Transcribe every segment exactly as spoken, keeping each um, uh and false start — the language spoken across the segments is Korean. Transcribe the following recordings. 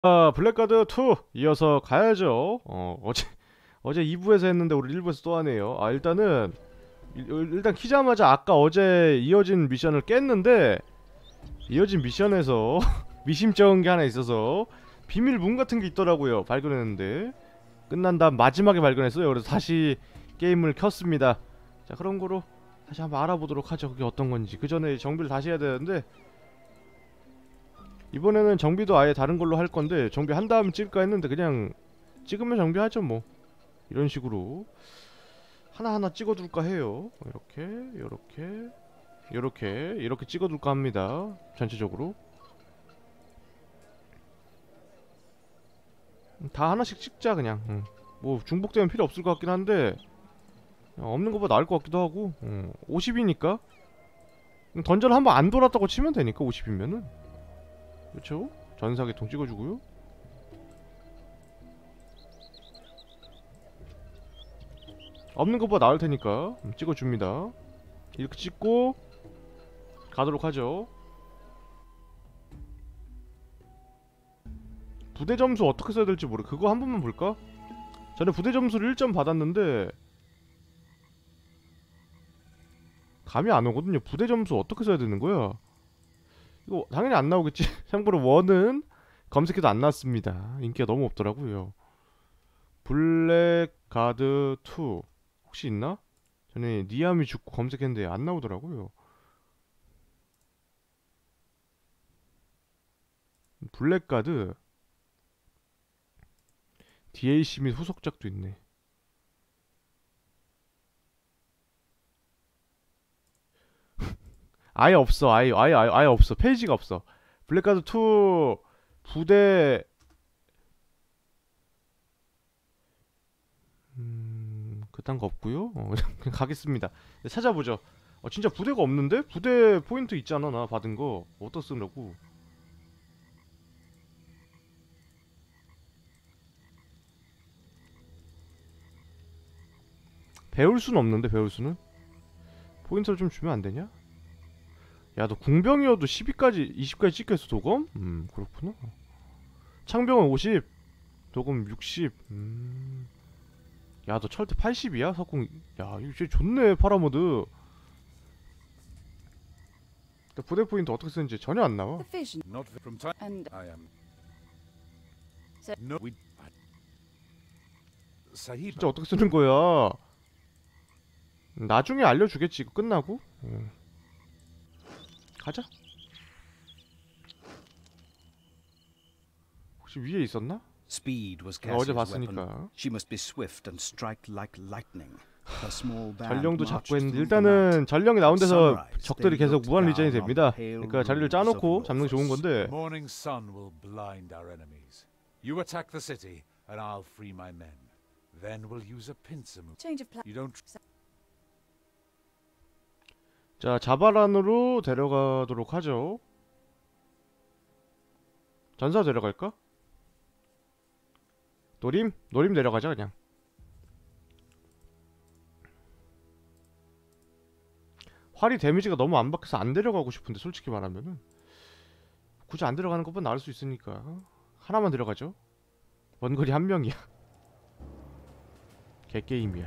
아, 블랙가드 투 이어서 가야죠. 어, 어제 어제 이 부에서 했는데 우리 일 부에서 또 하네요. 아, 일단은 일, 일단 키자마자 아까 어제 이어진 미션을 깼는데 이어진 미션에서 미심쩍은 게 하나 있어서 비밀 문 같은 게 있더라고요. 발견했는데 끝난 다음 마지막에 발견했어요. 그래서 다시 게임을 켰습니다. 자, 그런 거로 다시 한번 알아보도록 하죠. 그게 어떤 건지. 그 전에 정비를 다시 해야 되는데 이번에는 정비도 아예 다른 걸로 할 건데 정비 한 다음 찍을까 했는데 그냥 찍으면 정비하죠 뭐. 이런 식으로 하나하나 찍어둘까 해요. 이렇게 이렇게 이렇게 이렇게 찍어둘까 합니다. 전체적으로 다 하나씩 찍자 그냥. 응. 뭐 중복되면 필요 없을 것 같긴 한데 없는 것보다 나을 것 같기도 하고. 응. 오십이니까 던전 한번 안 돌았다고 치면 되니까 오십이면은 그렇죠. 전사계통 찍어주고요. 없는 것보다 나을 테니까 찍어줍니다. 이렇게 찍고 가도록 하죠. 부대 점수 어떻게 써야 될지 모르. 그거 한 번만 볼까? 전에 부대 점수를 일 점 받았는데 감이 안 오거든요. 부대 점수 어떻게 써야 되는 거야? 이거 당연히 안 나오겠지. 참고로 원은 검색해도 안 나왔습니다. 인기가 너무 없더라고요. 블랙가드 투 혹시 있나? 전에 니아미 죽고 검색했는데 안 나오더라고요. 블랙가드 디에이씨 및 후속작도 있네. 아예 없어. 아예 아예 아예, 아예 없어. 페이지가 없어. 블랙가드 투 부대 음 그딴 거 없고요. 어, 그냥 가겠습니다. 찾아보죠. 어, 진짜 부대가 없는데? 부대 포인트 있잖아. 나 받은 거 어디다 쓰려고. 배울 수는 없는데. 배울 수는 포인트를 좀 주면 안 되냐? 야, 너 궁병이어도 십이까지 이십까지 찍혔어 도검? 음, 그렇구나. 창병은 오십, 도검 육십. 음. 야, 너 철퇴 팔십이야? 석궁. 야, 이거 진짜 좋네, 파라모드. 근데 부대 포인트 어떻게 쓰는지 전혀 안 나와. The vision Not from time. and I am. So- No, we. Sahib. 진짜 어떻게 쓰는 거야? 나중에 알려주겠지, 이거 끝나고. 음. 가자. 혹시 위에 있었나? Speed was 어, 어제 Cassia's weapon. 봤으니까. She must be swift and strike like lightning. Her small band 전령도 marched 잡고 했는데 through the night. 일단은 전령이 나온 데서 적들이 계속 무한 리전이 됩니다. 그러니까 자리를 짜놓고 잡는 게 좋은 건데. Morning sun will blind our enemies. You attack the city, and I'll free my men. Then we'll use a pincer move. change of plan. You don't. 자, 자바란으로 데려가도록 하죠. 전사 데려갈까? 노림? 노림 데려가자 그냥. 활이 데미지가 너무 안 박혀서 안 데려가고 싶은데 솔직히 말하면은 굳이 안 데려가는 것보다 나을 수 있으니까 하나만 데려가죠. 원거리 한 명이야. 개게임이야.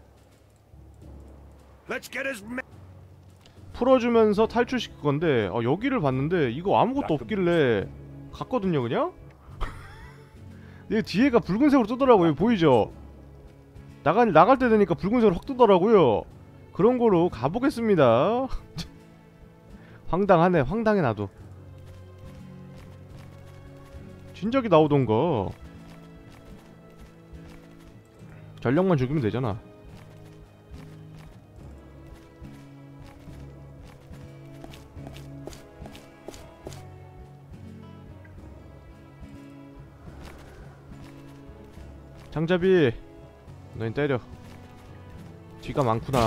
Let's get his men. 풀어주면서 탈출시킬 건데 어, 여기를 봤는데 이거 아무것도 없길래 갔거든요 그냥? 얘 뒤에가 붉은색으로 뜨더라고요. 보이죠? 나가, 나갈 때 되니까 붉은색으로 확 뜨더라고요. 그런 거로 가보겠습니다. 황당하네. 황당해 나도. 진작에 나오던가. 전력만 죽이면 되잖아. 장잡이 너희 때려. 뒤가 많구나.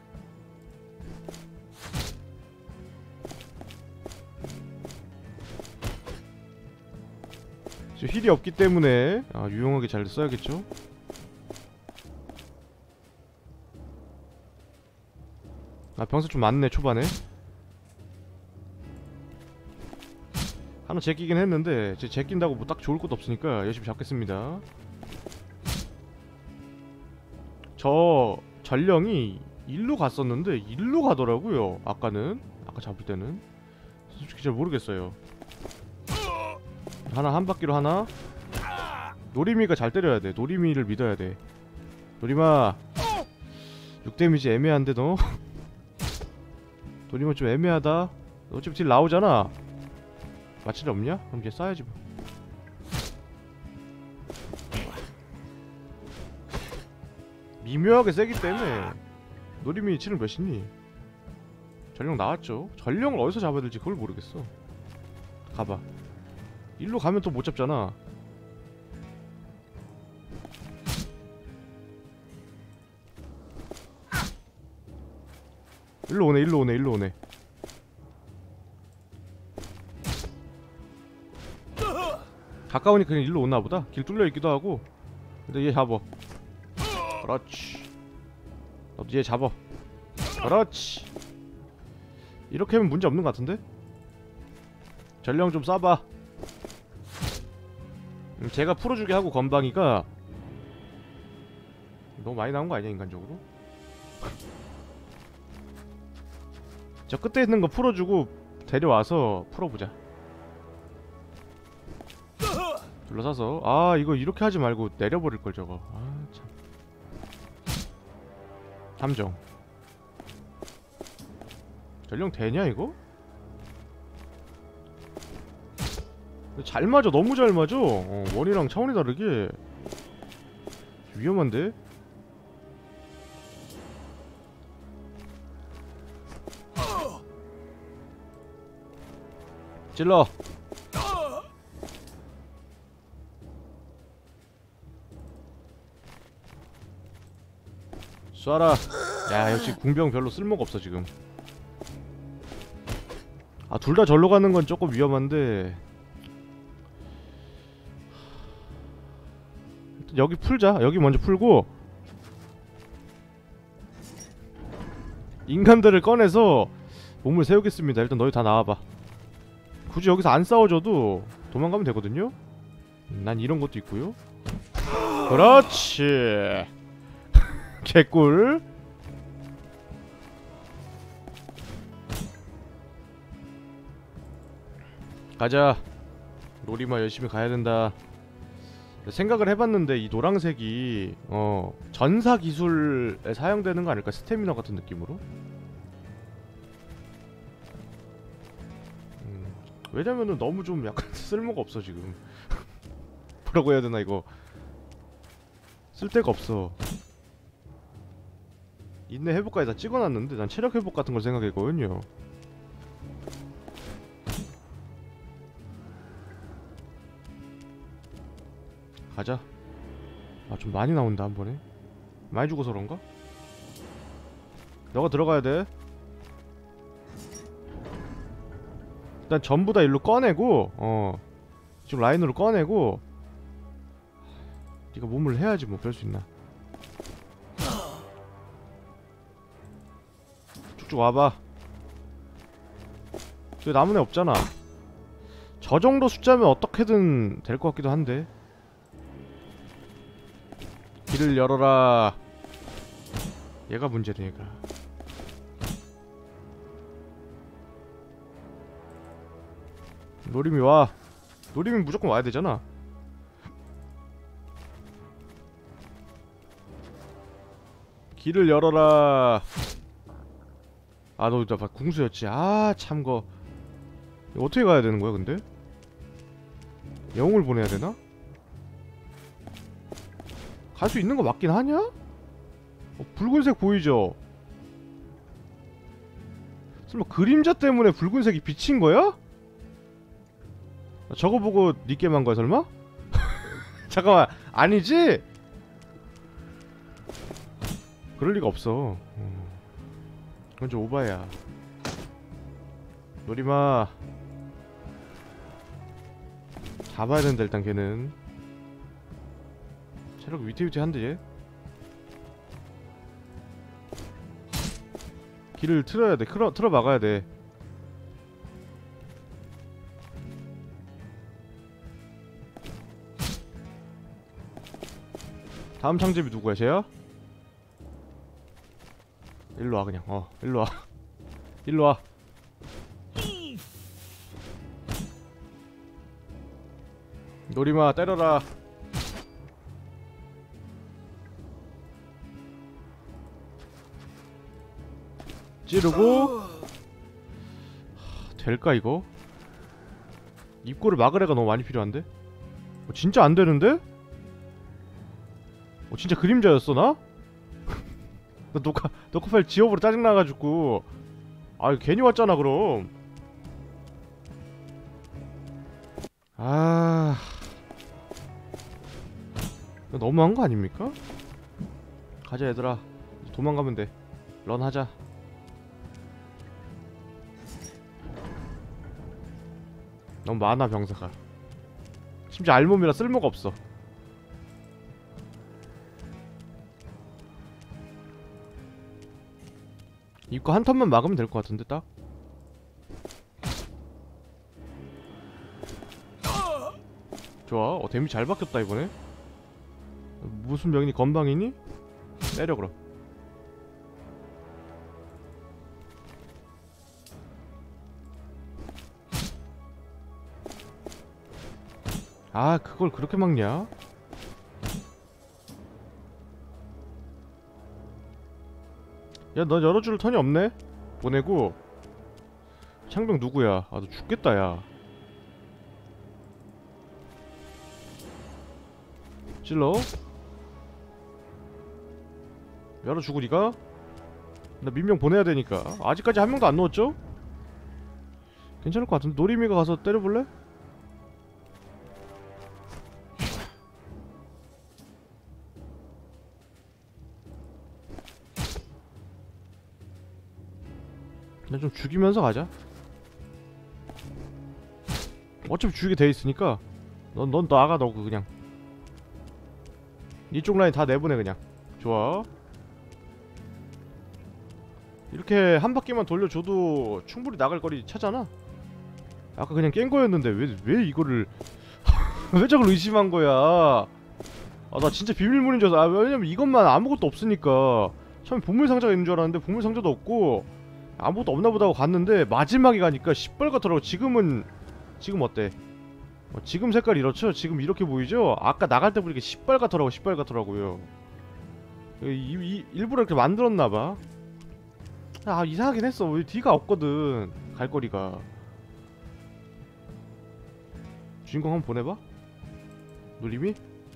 저 힐이 없기 때문에 아, 유용하게 잘 써야겠죠. 아, 병사 좀 많네 초반에. 하나 제끼긴 했는데 제 제낀다고 뭐 딱 좋을 것도 없으니까 열심히 잡겠습니다. 저 전령이 일로 갔었는데 일로 가더라고요. 아까는 아까 잡을 때는 솔직히 잘 모르겠어요. 하나 한 바퀴로 하나. 노리미가 잘 때려야 돼. 노리미를 믿어야 돼. 노리마 육 데미지 애매한데 너? 노리마 좀 애매하다. 너 어차피 딜 나오잖아. 마취리 없냐? 그럼 이제 쏴야지 뭐. 미묘하게 세기 때문에 노리미 치는 몇이니? 전령 나왔죠? 전령을 어디서 잡아야 될지 그걸 모르겠어. 가봐. 일로 가면 또 못 잡잖아. 일로 오네 일로 오네 일로 오네. 가까우니 그냥 일로 오나보다. 길 뚫려있기도 하고. 근데 얘 잡어. 그렇지. 너도 얘 잡어. 그렇지. 이렇게 하면 문제 없는 것 같은데? 전령 좀 쏴봐. 음, 제가 풀어주게 하고 건방이가 너무 많이 나온 거 아니야 인간적으로? 저 끝에 있는 거 풀어주고 데려와서 풀어보자. 둘러싸서. 아 이거 이렇게 하지 말고 내려버릴걸 저거. 아 참. 함정. 전령 되냐 이거? 잘 맞아. 너무 잘 맞아. 어, 원이랑 차원이 다르게 위험한데? 찔러. 쏴라. 야 역시 궁병 별로 쓸모가 없어 지금. 아 둘 다 절로 가는 건 조금 위험한데 여기 풀자. 여기 먼저 풀고 인간들을 꺼내서 몸을 세우겠습니다. 일단 너희 다 나와봐. 굳이 여기서 안 싸워줘도 도망가면 되거든요? 난 이런 것도 있고요. 그렇지. 개꿀. 가자. 놀이마 열심히 가야 된다. 생각을 해봤는데 이 노란색이 어 전사 기술에 사용되는 거 아닐까? 스태미너 같은 느낌으로? 음, 왜냐면은 너무 좀 약간 쓸모가 없어 지금. 뭐라고 해야 되나 이거. 쓸데가 없어. 인내 회복까지 다 찍어놨는데 난 체력 회복 같은 걸 생각했거든요. 가자. 아 좀 많이 나온다 한 번에. 많이 죽어서 그런가? 너가 들어가야 돼. 일단 전부 다 일로 꺼내고 어 지금 라인으로 꺼내고 네가 몸을 해야지 뭐 그럴 수 있나. 쭉쭉 와봐. 저기 남은 애 없잖아. 저 정도 숫자면 어떻게든 될 것 같기도 한데. 길을 열어라. 얘가 문제네 얘가. 노림이 와. 노림이 무조건 와야 되잖아. 길을 열어라. 아 너 나 궁수였지. 아 참거. 어떻게 가야 되는 거야 근데? 영웅을 보내야 되나? 갈 수 있는 거 맞긴 하냐? 어, 붉은색 보이죠? 설마 그림자 때문에 붉은색이 비친 거야? 저거 보고 니 게임 한 거야 설마? 잠깐만 아니지? 그럴 리가 없어. 음. 그건 좀 오바야. 노리마 잡아야 된다 일단 걔는. 체력 위태위태한데 얘? 길을 틀어야 돼. 틀어, 틀어 막아야 돼. 다음 창집이 누구야? 쟤야? 일로와 그냥. 어 일로와. 일로와. 노리마 때려라. 찌르고. 하, 될까 이거? 입구를 막을 애가 너무 많이 필요한데? 어, 진짜 안 되는데? 어, 진짜 그림자였어 나? 나 녹화 녹화 파일 지워버려 짜증나가지고. 아 괜히 왔잖아 그럼. 아 이거 너무한 거 아닙니까? 가자 얘들아. 도망가면 돼. 런 하자. 너무 많아 병사가. 심지어 알몸이라 쓸모가 없어. 입구 한 턴만 막으면 될 것 같은데 딱. 좋아. 어 데미지 잘 바뀌었다 이번에. 무슨 병이니? 건방이니? 때려 그럼. 아 그걸 그렇게 막냐? 야 너 열어줄 턴이 없네? 보내고. 창병 누구야? 아 너 죽겠다 야. 찔러. 열어주고 니가. 나 민병 보내야 되니까. 아직까지 한 명도 안 넣었죠? 괜찮을 것 같은데. 노리미가 가서 때려볼래? 그냥 좀 죽이면서 가자. 어차피 죽이게 돼있으니까 넌, 넌 나가. 너 그냥 이쪽 라인 다 내보내 그냥. 좋아. 이렇게 한 바퀴만 돌려줘도 충분히 나갈 거리 차잖아. 아까 그냥 깬 거였는데 왜, 왜 이거를 왜 저걸 의심한 거야. 아 나 진짜 비밀문인 줄 알았어. 아, 왜냐면 이것만 아무것도 없으니까. 처음에 보물상자가 있는 줄 알았는데 보물상자도 없고 아무것도 없나보다 하고 갔는데 마지막에 가니까 시뻘겋더라고. 지금은 지금 어때? 어, 지금 색깔 이렇죠? 지금 이렇게 보이죠? 아까 나갈 때 보니까 시뻘겋더라고. 시뻘겋더라고요. 이, 이, 일부러 이렇게 만들었나봐. 아 이상하긴 했어. 왜 뒤가 없거든 갈거리가. 주인공 한번 보내봐. 누림이?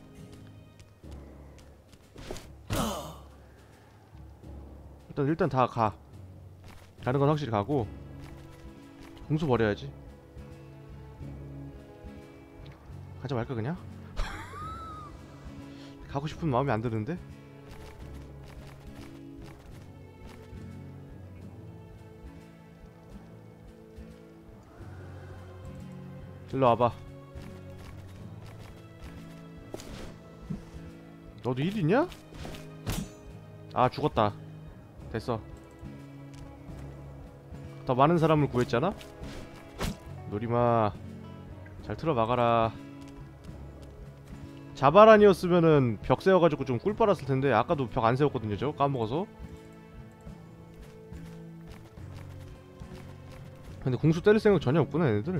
일단 일단 다 가. 가는 건 확실히 가고. 공수 버려야지. 가자 말까 그냥? 가고 싶은 마음이 안 드는데? 일로 와봐. 너도 일 있냐? 아 죽었다. 됐어. 더 많은 사람을 구했잖아? 노리마 잘 틀어 막아라. 자바란이었으면은 벽 세워가지고 좀 꿀 빨았을 텐데 아까도 벽 안 세웠거든요 저 까먹어서. 근데 공수 때릴 생각 전혀 없구나 얘네들.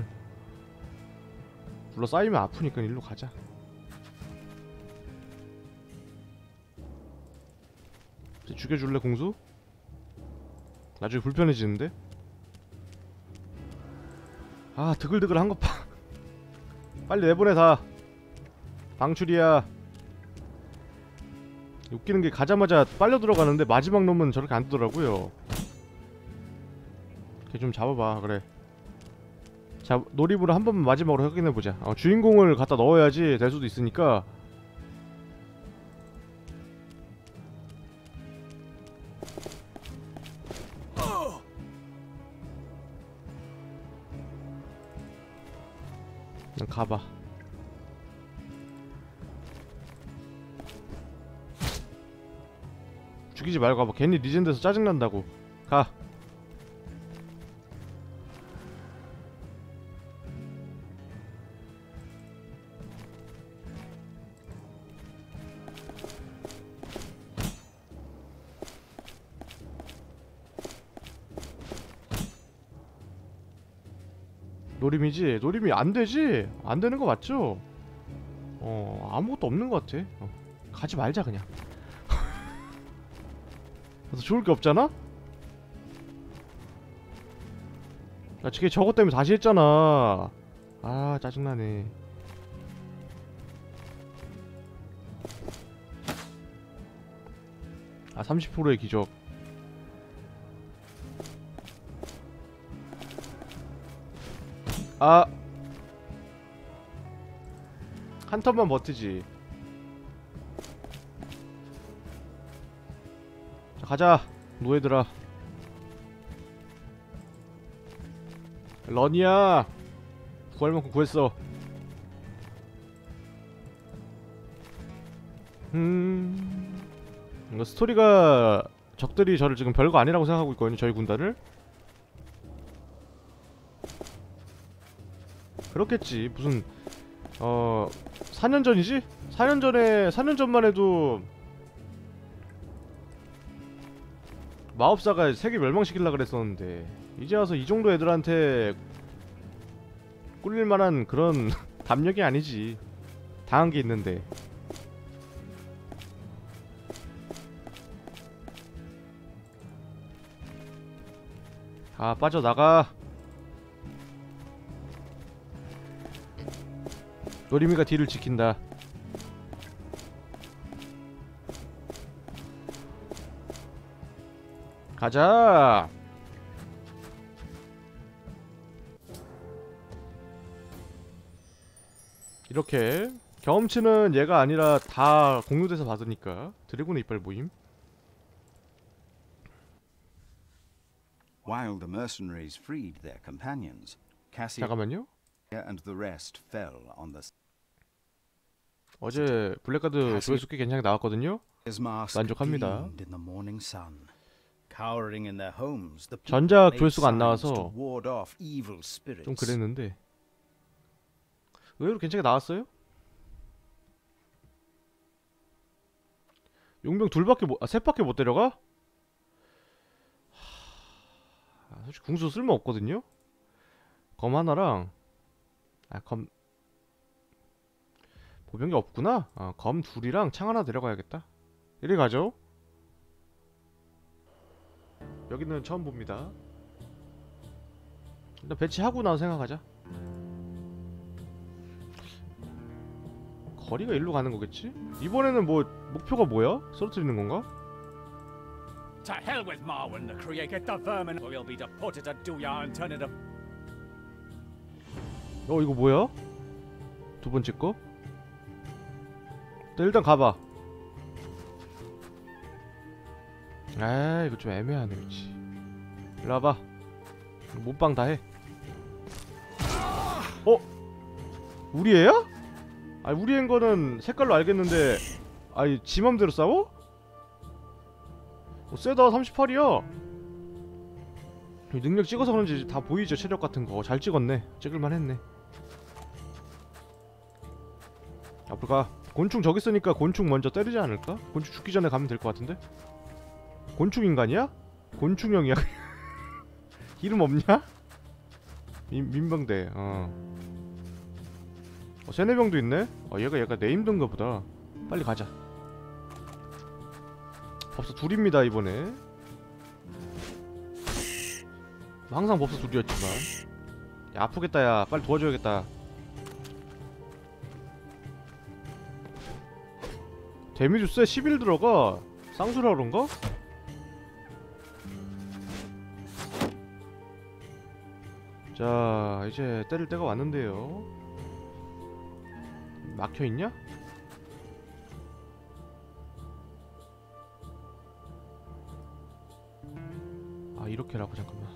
둘러싸이면 아프니까 일로 가자. 죽여줄래 공수? 나중에 불편해지는데? 아 드글드글 한것 봐. 빨리 내보내 다. 방출이야. 웃기는 게 가자마자 빨려 들어가는데 마지막 놈은 저렇게 안 뜨더라고요. 걔 좀 잡아봐. 그래. 자 놀이부를 한 번만 마지막으로 확인해보자. 어, 주인공을 갖다 넣어야지 될 수도 있으니까. 그냥 가봐. 죽이지 말고 가봐. 괜히 리젠드에서 짜증난다고. 가. 노림이지? 노림이 안 되지? 안 되는 거 맞죠? 어 아무것도 없는 것 같아. 어, 가지 말자 그냥. 그래서 좋을 게 없잖아? 야 저게 저것 때문에 다시 했잖아. 아 짜증나네. 아 삼십 퍼센트의 기적. 아 한 턴만 버티지. 자 가자 노예들아. 런이야 구할 만큼 구했어. 음 이거 스토리가 적들이 저를 지금 별거 아니라고 생각하고 있거든요. 저희 군단을. 그렇겠지. 무슨 어 사 년 전이지? 사 년 전에 사 년 전만 해도 마법사가 세계 멸망시키려 그랬었는데 이제 와서 이 정도 애들한테 꿀릴 만한 그런 담력이 아니지. 당한 게 있는데. 아 빠져나가. 노리미가 뒤를 지킨다. 가자. 이렇게 경험치는 얘가 아니라 다 공유돼서 받으니까 드래곤의 이빨 모임. While the mercenaries freed their companions, Cassia 잠깐만요. and the rest fell on the 어제 블랙가드 조회수 꽤 괜찮게 나왔거든요. mask 만족합니다. gleamed in the morning sun. Cowering in their homes, the people 전작 made 조회수가 안 signs 나와서 to ward off evil spirits. 좀 그랬는데 의외로 괜찮게 나왔어요? 용병 둘밖에 못, 아 셋밖에 못 데려가? 하... 솔직히 궁수 쓸모 없거든요. 검 하나랑 아 검 보병기 없구나. 아, 검 둘이랑 창 하나 데려가야겠다. 이리 가죠. 여기는 처음 봅니다. 일단 배치하고 나서 생각하자. 거리가 일로 가는 거겠지? 이번에는 뭐 목표가 뭐야? 쓰러뜨리는 건가? To hell with Marwyn, the creator, the vermin, or you'll be deported to Duya and turn into. 어 이거 뭐야? 두 번째 거? 일단 가봐. 아 이거 좀 애매하네 위치. 일로 와봐. 몸빵 다 해. 어? 우리 애야? 아니 우리 애인 거는 색깔로 알겠는데 아니 지 맘대로 싸워? 어, 세다. 삼십팔이야. 능력 찍어서 그런지 다 보이죠. 체력 같은 거 잘 찍었네. 찍을만 했네. 앞으로 가. 곤충 저기 있으니까 곤충 먼저 때리지 않을까? 곤충 죽기 전에 가면 될 것 같은데? 곤충 인간이야? 곤충형이야. 이름 없냐? 민, 민병대. 어. 어 세네병도 있네? 어 얘가 얘가 네임드인가 보다. 빨리 가자. 법사 둘입니다 이번에. 항상 법사 둘이었지만. 야 아프겠다 야. 빨리 도와줘야겠다. 데미지 쎄. 십일 들어가. 쌍수라 그런가? 자 이제 때릴 때가 왔는데요. 막혀있냐? 아 이렇게라고. 잠깐만.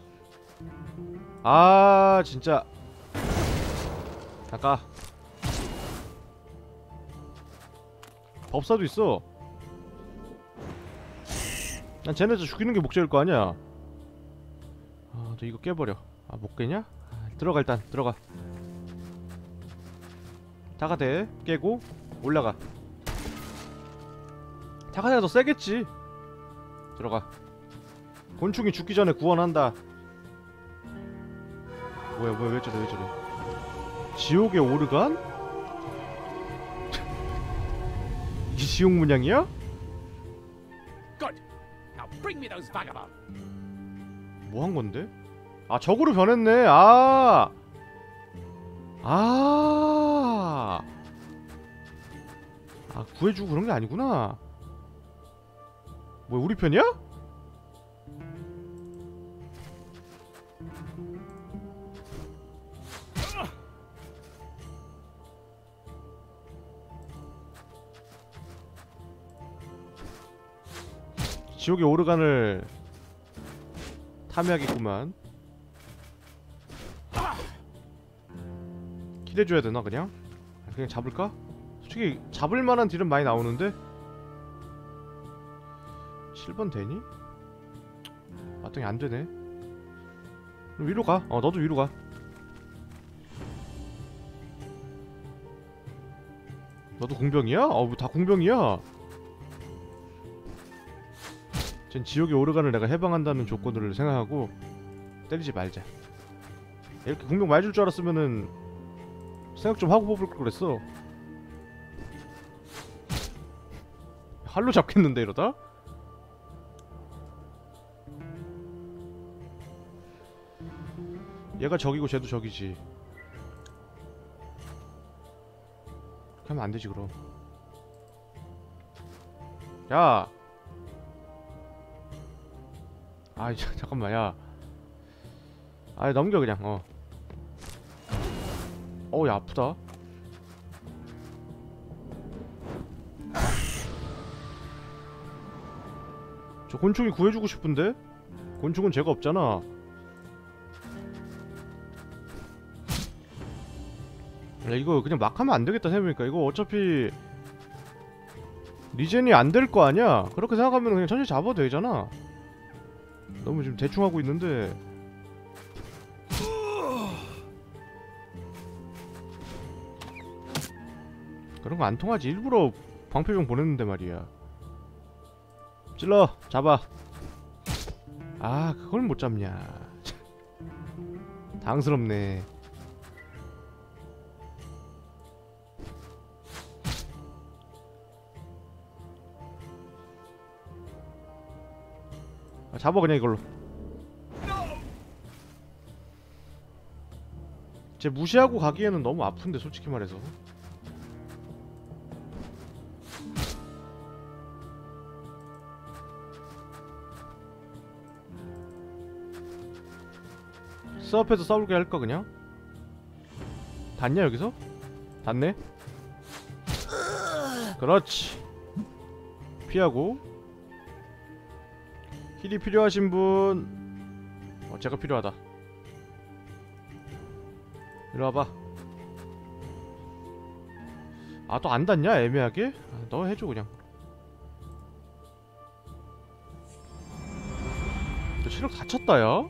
아 진짜 아까 법사도 있어. 난 쟤네들 죽이는 게 목적일 거 아니야. 아, 너 이거 깨버려. 아, 못 깨냐? 아, 들어가 일단 들어가. 타가대 깨고 올라가. 타가대가 더 세겠지. 들어가. 곤충이 죽기 전에 구원한다. 뭐야 뭐야 왜 저래 왜 저래. 지옥의 오르간? 이게 지옥 문양이야? Good. Now bring me those vagabonds. 뭐 한 건데? 아 적으로 변했네. 아. 아. 아 구해주고 그런 게 아니구나. 뭐야 우리 편이야? 지옥의 오르간을 탐해야겠구만. 킬해줘야 되나 그냥? 그냥 잡을까? 솔직히 잡을 만한 딜은 많이 나오는데 칠 번 되니? 마땅히 안 되네. 그럼 위로 가. 어 너도 위로 가. 너도 공병이야? 어 뭐 다 공병이야. 쟨 지옥의 오르간을 내가 해방한다는 조건을 생각하고 때리지 말자. 이렇게 공병 많이 줄 줄 알았으면은 생각 좀 하고 뽑을 걸 그랬어. 할로 잡겠는데 이러다? 얘가 적이고 쟤도 적이지. 그렇게 하면 안되지 그럼. 야! 아이 잠깐만 야. 아이 넘겨 그냥. 어 어우 야 아프다. 저 곤충이 구해주고 싶은데? 곤충은 죄가 없잖아. 야 이거 그냥 막 하면 안되겠다 생각해보니까. 이거 어차피 리젠이 안 될 거 아니야? 그렇게 생각하면 그냥 천천히 잡아도 되잖아. 너무 지금 대충 하고 있는데. 그런 거 안 통하지. 일부러 방패병 보냈는데 말이야. 찔러 잡아. 아 그걸 못 잡냐. 당스럽네. 아, 잡아 그냥 이걸로. 쟤 무시하고 가기에는 너무 아픈데 솔직히 말해서. 스앞에서 싸울게 할까 그냥? 닿냐 여기서? 닿네? 그렇지. 피하고. 힐이 필요하신 분. 어 제가 필요하다. 이리 와봐. 아 또 안 닿냐 애매하게? 아, 너 해줘 그냥. 너 체력 다 찼다 야?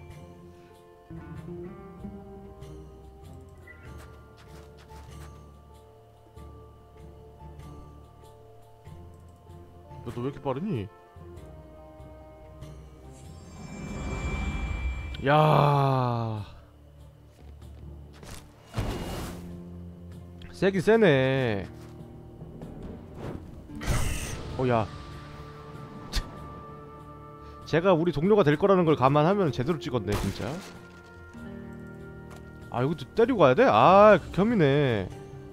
너 왜 이렇게 빠르니? 야, 세긴 세네. 어야, 제가 우리 동료가 될 거라는 걸 감안하면 제대로 찍었네 진짜. 아 이것도 때리고 가야 돼? 아 극혐이네.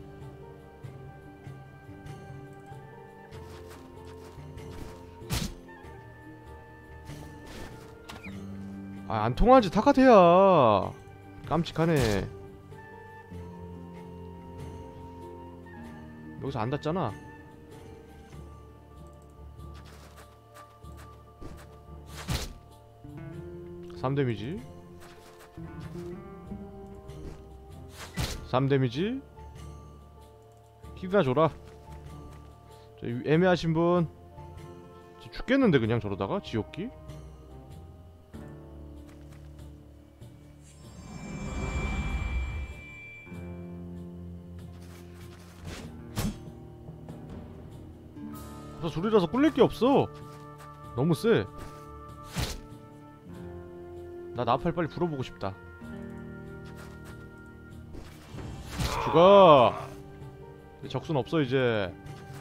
아 안통하지 타카테야. 깜찍하네. 여기서 안 닿잖아. 삼 데미지 삼 데미지 킥이나 줘라. 저 애매하신 분 죽겠는데 그냥 저러다가 지옥기. 저 둘이라서 꿀릴 게 없어. 너무 세. 나 나팔 빨리 불어보고 싶다. 죽어. 적순 없어 이제.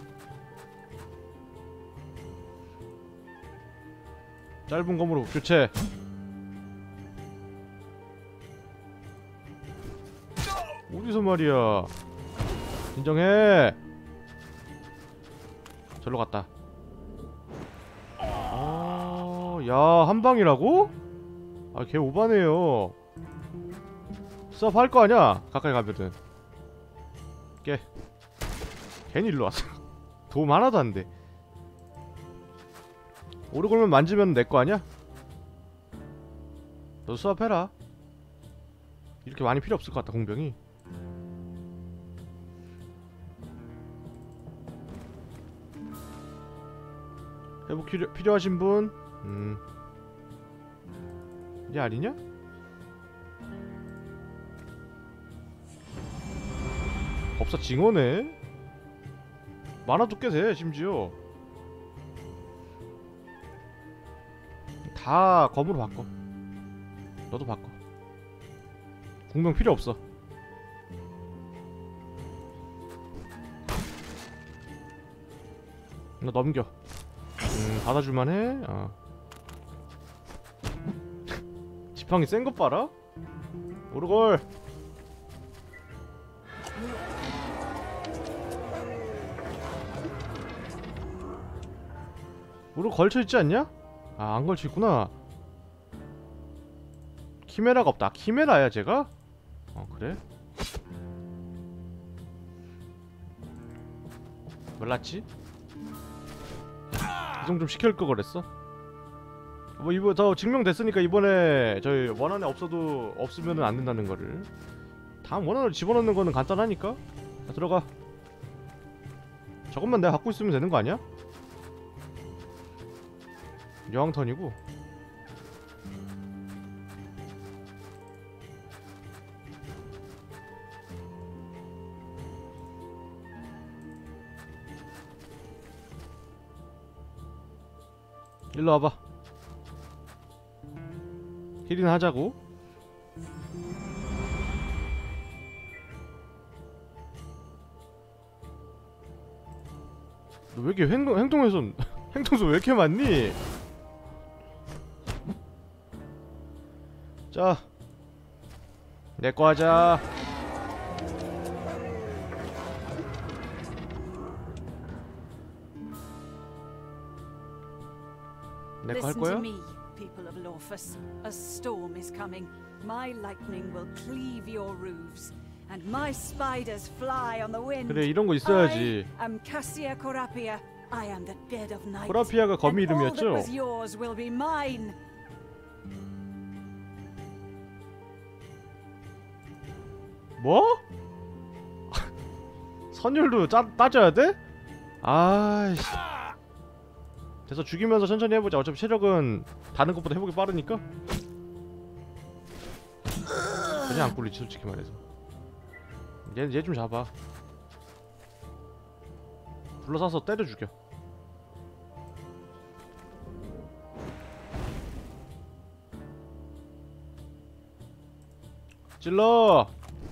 짧은 검으로 교체. 어디서 말이야. 진정해. 절로 갔다. 아, 야, 한 방이라고? 아, 걔 오바네요. 수업 할 거 아니야? 가까이 가면은. 깨. 괜히 일로 왔어. 도움 하나도 안 돼. 오르골만 만지면 내 거 아니야? 너 수업해라. 이렇게 많이 필요 없을 것 같다, 공병이. 회복 필요, 필요하신 분? 음. 이게 아니냐? 법사 징어네? 만화도 꽤 돼, 심지어. 다 검으로 바꿔. 너도 바꿔. 공병 필요 없어. 너 넘겨. 음, 받아줄만해? 어. 지팡이 센 것 봐라? 오르골! 오르골 걸쳐있지 않냐? 아, 안 걸쳐있구나. 키메라가 없다. 아, 키메라야 제가? 어, 그래? 몰랐지? 이동 좀 시킬 거 그랬어? 뭐 이번 더 증명됐으니까 이번에 저희 원안에 없어도 없으면은 안 된다는 거를. 다음 원안을 집어넣는 거는 간단하니까. 자, 들어가. 저것만 내가 갖고 있으면 되는 거 아니야? 여왕턴이고. 일로 와봐. 힐이나 하자고. 너 왜 이렇게 행동, 행동에서 행동수 왜 이렇게 많니? 자, 내거 하자. 내거 할 Listen 거야? to me, people of Lorphus. A storm is coming. My lightning will cleave your roofs, and my spiders fly on the wind. 그래, 이런 거 있어야지. I am Cassia Corapia. I am the dead of night. 코라피아가 거미 and all that 이름이었죠? was yours will be mine. 뭐? 선율도 짜, 따져야 돼? 아이씨. 돼서 죽이면서 천천히 해보자. 어차피 체력은 다른 것보다 회복이 빠르니까. 그냥 안 꿀리지 솔직히 말해서. 얘 얘 좀 잡아. 불러사서 때려 죽여. 찔러.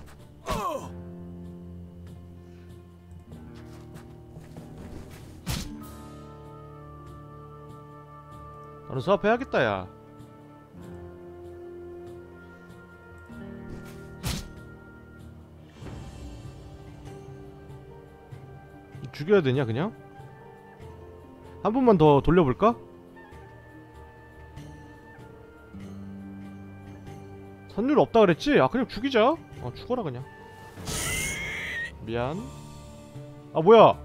너는 수업해야겠다 야. 죽여야 되냐 그냥? 한 번만 더 돌려볼까? 선율 없다 그랬지? 아 그냥 죽이자. 어 죽어라 그냥. 미안. 아 뭐야?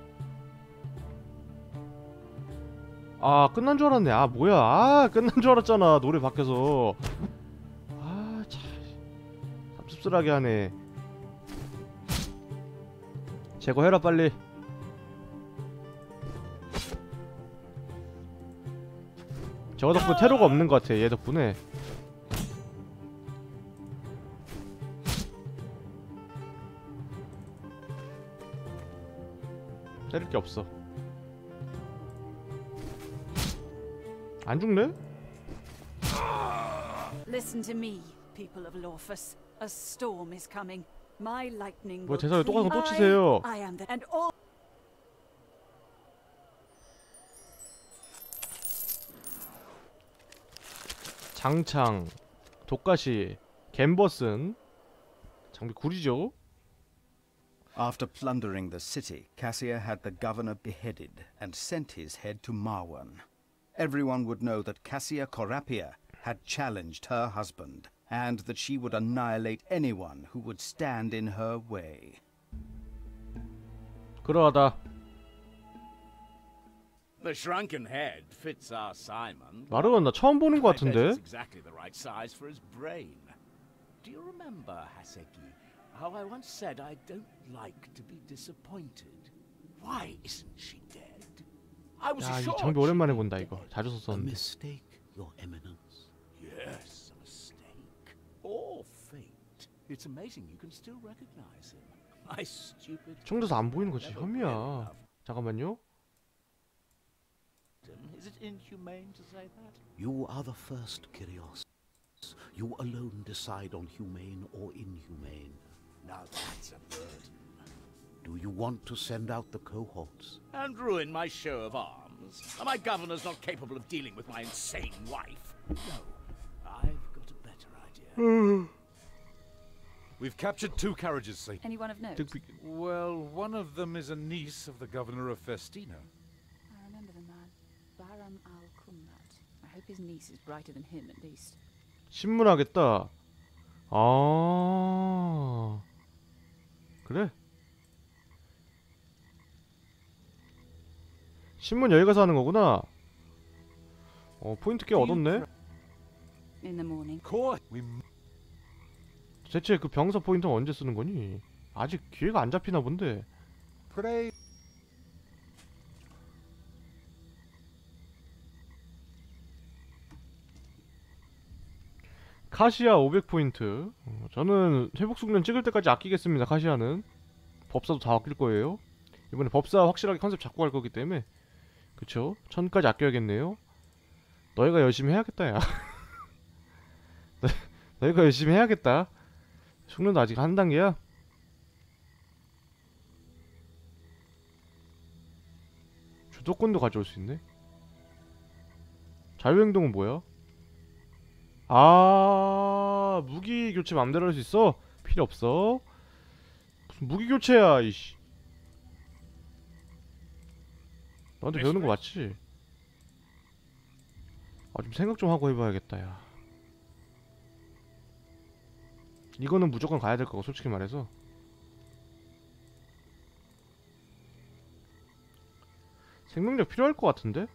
아 끝난 줄 알았네. 아 뭐야? 아 끝난 줄 알았잖아. 노래 바뀌어서. 아 참 씁쓸하게 하네. 제거해라 빨리. 저거 덕분에 테러가 없는 것 같아. 얘 덕분에. 때릴 게 없어. 안 죽네? Listen to me, people of Lorphus. A storm is coming. My lightning 뭐 will 대사를 또 가서 또 cleave- 치세요. I, I am the and all 장창, 독가시, 갬버슨 장비 구리죠. After plundering the city, Cassia had the governor beheaded and sent his head to Marwan. Everyone would know that Cassia Corapia had challenged her husband, and that she would annihilate anyone who would stand in her way. 그러하다. The shrunken head fits our Simon. 마르건 나 처음 보는 것 I bet 같은데. it's exactly the right size for his brain. Do you remember, Haseki, how I once said I don't like to be disappointed? Why isn't she dead? I was 야, 이 assured 장비 she'd 오랜만에 be 본다 dead. 이거. 자주 A 썼었는데. mistake, Your Eminence. Yes, a mistake. Or fate. It's amazing you can still recognize him. My stupid... 청돼서 안 보이는 거지. Never 혐이야. really loved 잠깐만요. him. Is it inhumane to say that? You are the first, Kyrios. You alone decide on humane or inhumane. Now that's a burden. Do you want to send out the cohorts? And ruin my show of arms? Are my governors not capable of dealing with my insane wife? No, I've got a better idea. We've captured two carriages, Satan. anyone of note. 득- Well, one of them is a niece of the governor of Festina. I remember the man, Bahram al-Kumrat. I hope his niece is brighter than him at least. 신문하겠다. 아. 그래? 신문 여기 가서 하는 거구나. 어, 포인트 꽤 얻었네. In the morning. Court. We 대체 그 병사 포인트는 언제 쓰는 거니? 아직 기회가 안 잡히나 본데. pray. 카시아 오백 포인트. 어, 저는 회복 숙련 찍을 때까지 아끼겠습니다. 카시아는 법사도 다 아낄 거예요. 이번에 법사 확실하게 컨셉 잡고 갈 거기 때문에. 그쵸? 천까지 아껴야겠네요. 너희가 열심히 해야겠다 야. 너, 너희가 열심히 해야겠다. 숙련도 아직 한 단계야. 주도권도 가져올 수 있네. 자유행동은 뭐야? 아, 무기 교체 맘대로 할 수 있어? 필요 없어. 무슨 무기 교체야, 이씨. 너한테 배우는 거 맞지? 아, 좀 생각 좀 하고 해봐야겠다, 야. 이거는 무조건 가야 될 거고, 솔직히 말해서. 생명력 필요할 것 같은데?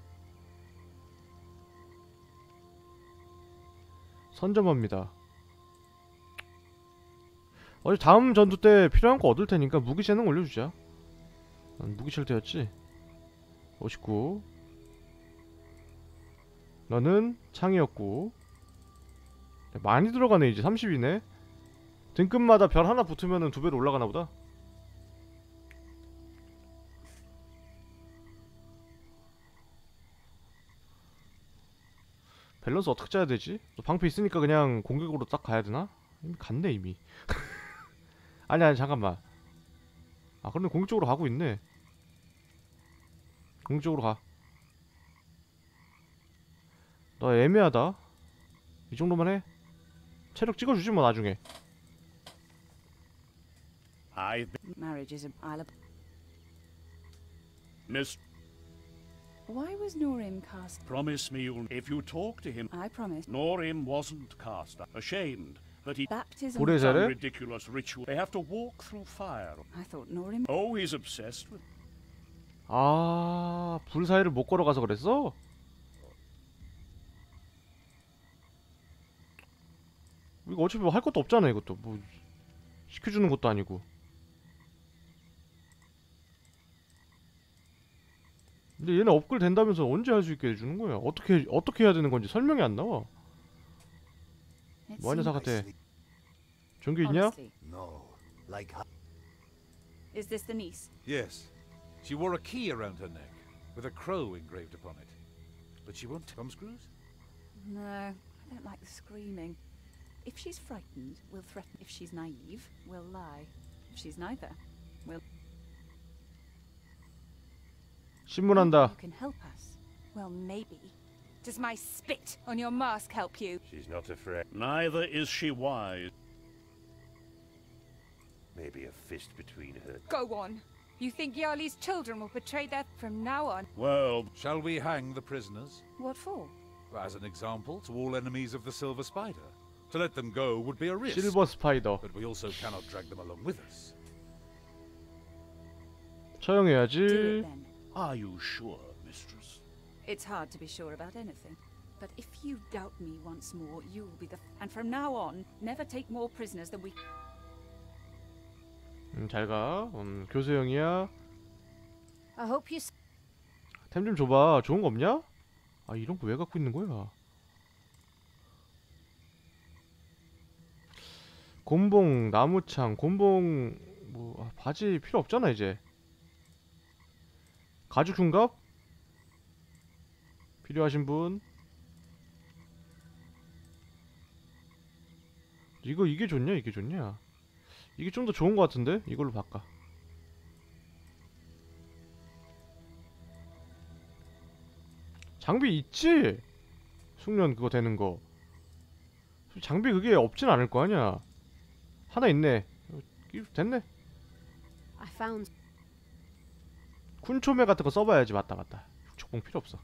선점합니다. 어제 다음 전투 때 필요한 거 얻을 테니까 무기 재능 올려주자. 난 무기 쉘터였지. 오십구. 너는 창이었고. 많이 들어가네. 이제 삼십이네. 등급마다 별 하나 붙으면은 두 배로 올라가나 보다. 밸런스 어떻게 짜야 되지? 또 방패 있으니까 그냥 공격으로 딱 가야 되나? 이미 갔네 이미. 아니 아니 잠깐만. 아 그런데 공격적으로 가고 있네. 공격적으로 가. 너 애매하다. 이 정도만 해. 체력 찍어주지 뭐 나중에. I've Marriage is a I'll ab- Miss, Why was Norim cast? promise me you'll... If you talk to him... I promised. Norim wasn't cast. Ashamed that he... Baptism. 고래 Some 잘해? ridiculous ritual. They have to walk through fire. I thought Norim. Oh, he's obsessed with... 아, 불 사이를 못 걸어가서 그랬어? 이거 어차피 뭐 할 것도 없잖아 이것도. 뭐 시켜주는 것도 아니고. 근데 얘는 업글 된다면서 언제 할 수 있게 해주는 거야? 어떻게 어떻게 해야 되는 건지 설명이 안 나와. It 뭐하냐 seems- 사과대. 종교 있냐? Honestly, No, like is this the niece? Yes. She wore a key around her neck, with a crow engraved upon it. But she won't thumb screws? No, I don't like the screaming. If she's frightened, we'll threaten. If she's naive, we'll lie. If she's neither, we'll. 신문한다. You can help us. Well, maybe. Does my spit on your mask help you? She's not afraid. Neither is she wise. Maybe a fist between her. Go on. You think Yarly's children will betray their... From now on... Well, Shall we hang the prisoners? What for? As an example to all enemies of the Silver Spider. To let them go would be a risk. 실버 스파이더. But we also cannot drag them along with us. Do it 처형해야지. then. are you sure, mistress? It's hard to be sure about anything. But if you doubt me once more, you'll be the... And from now on, never take more prisoners than we... 음, 잘가. 음, 교수형이야. I hope you... 템 좀 줘봐. 좋은 거 없냐? 아, 이런 거 왜 갖고 있는 거야? 곤봉, 나무창, 곤봉 뭐 아, 바지 필요 없잖아 이제. 가죽 중갑? 필요하신 분? 이거 이게 좋냐? 이게 좋냐? 이게 좀 더 좋은 거 같은데? 이걸로 바꿔. 장비 있지? 숙련 그거 되는 거. 장비 그게 없진 않을 거 아니야. 하나 있네. 됐네. I found... 쿤초메 같은 거 써봐야지. 맞다 맞다. 족봉 필요 없어.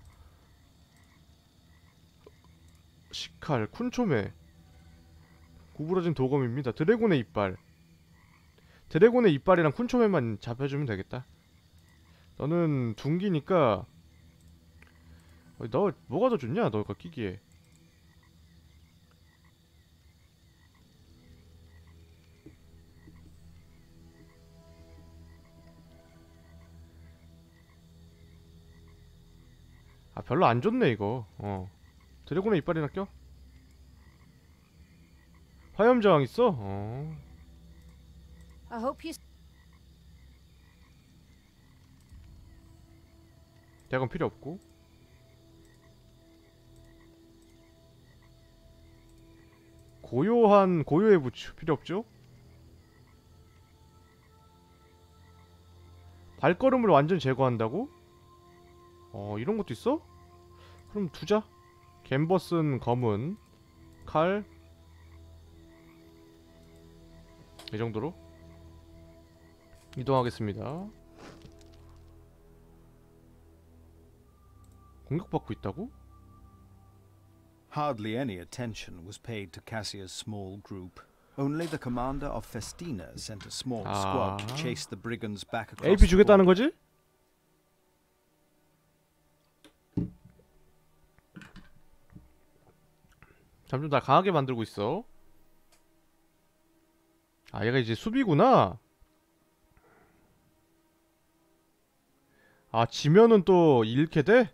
시칼, 쿤초메. 구부러진 도검입니다. 드래곤의 이빨. 드래곤의 이빨이랑 쿤초메만 잡혀주면 되겠다. 너는 둔기니까 어, 너 뭐가 더 좋냐? 너가 끼기에. 아 별로 안 좋네 이거. 어 드래곤의 이빨이나 껴? 화염저항 있어? 어 I hope you... 대건 필요 없고. 고요한 고요의 부츠 필요 없죠? 발걸음을 완전 제거한다고? 어 이런 것도 있어? 그럼 두자. 갬버슨 검은 칼 이 정도로 이동하겠습니다. 공격받고 있다고? Hardly any attention was paid to Cassia's small group. Only the commander of Festina sent a small squad to 아. chase the brigands back across 에이피 the 주겠다는 border. 거지? 점점 다 강하게 만들고 있어. 아 얘가 이제 수비구나. 아 지면은 또 잃게 돼?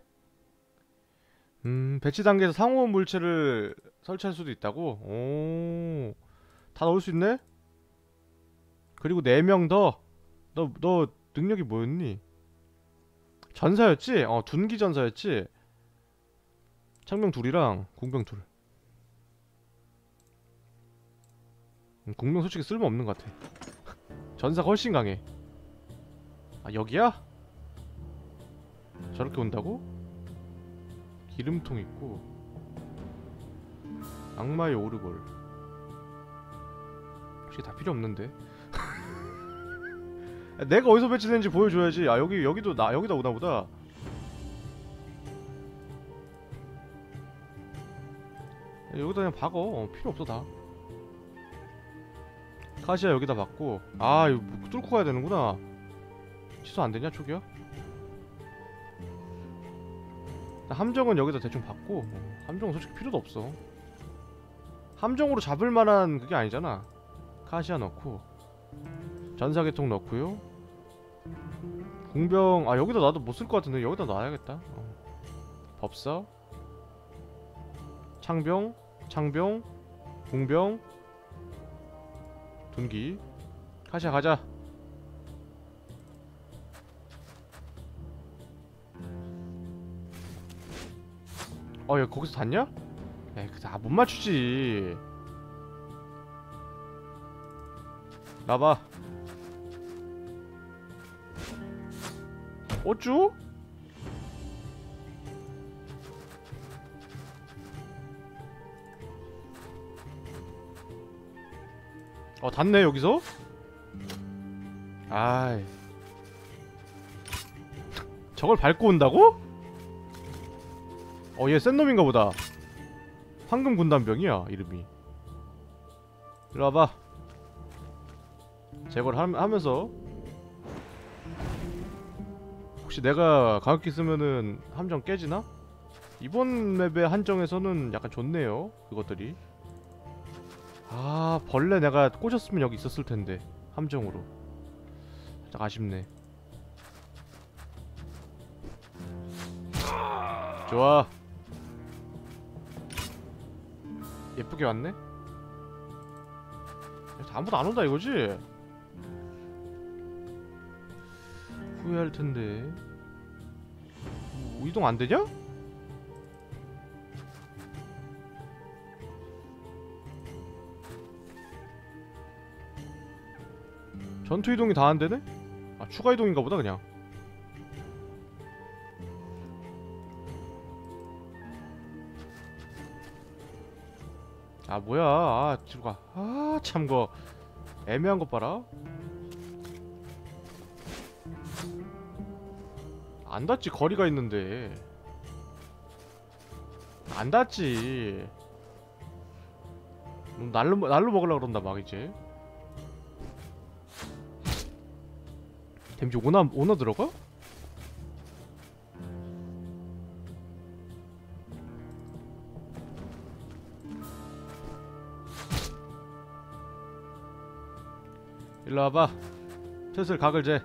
음 배치 단계에서 상호 물체를 설치할 수도 있다고? 오, 다 넣을 수 있네? 그리고 네 명 더. 너, 너 능력이 뭐였니? 전사였지? 어 둔기 전사였지? 창병 둘이랑 궁병 둘. 음, 궁병 솔직히 쓸모없는 것 같아. 전사가 훨씬 강해. 아 여기야? 저렇게 온다고? 기름통 있고 악마의 오르골. 솔직히 다 필요 없는데. 내가 어디서 배치되는지 보여줘야지. 아 여기 여기도 나 여기다 오나 보다. 여기다 그냥 박어. 어, 필요 없어 다. 카시아 여기다 박고. 아 이거 뚫고 가야 되는구나. 취소 안 되냐 초기야? 함정은 여기다 대충 박고. 어, 함정은 솔직히 필요도 없어. 함정으로 잡을 만한 그게 아니잖아. 카시아 넣고 전사계통 넣고요. 궁병 아 여기다 놔도 못 쓸 것 같은데 여기다 놔야겠다. 어. 법사 창병 창병 궁병 둔기 카시아 가자. 어 야 거기서 닿냐? 에이 그 다 못 맞추지. 가봐. 어쭈? 어 닿네 여기서? 아이 저걸 밟고 온다고? 어 얘 센 놈인가 보다. 황금 군단병이야 이름이. 일로 와봐. 제거를 하, 하면서 혹시 내가 가격기 쓰면은 함정 깨지나? 이번 맵의 한정에서는 약간 좋네요 그것들이. 아 벌레 내가 꽂았으면 여기 있었을 텐데 함정으로. 살짝 아쉽네. 좋아. 예쁘게 왔네? 아무도 안 온다 이거지? 후회할 텐데. 뭐, 이동 안 되냐? 전투 이동이 다 안 되네? 아 추가 이동인가 보다 그냥. 아 뭐야. 아 뒤로 가. 아 참 거 애매한 것 봐라. 안 닿지 거리가 있는데. 안 닿지. 날로 날로 먹으려고 그런다 막 이제. 댐지 오나 오나 들어가? 일로 와봐. 슬슬 각을 재.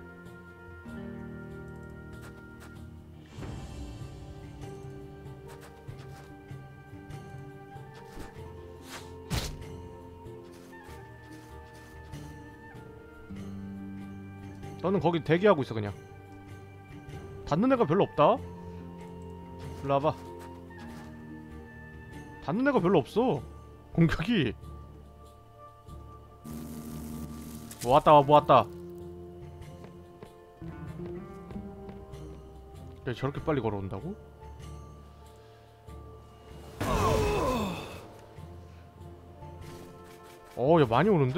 너는 거기 대기하고 있어 그냥. 닿는 애가 별로 없다. 일로 와봐. 닿는 애가 별로 없어 공격이. 모았다 모았다. 야 저렇게 빨리 걸어온다고? 어 야 많이 오는데?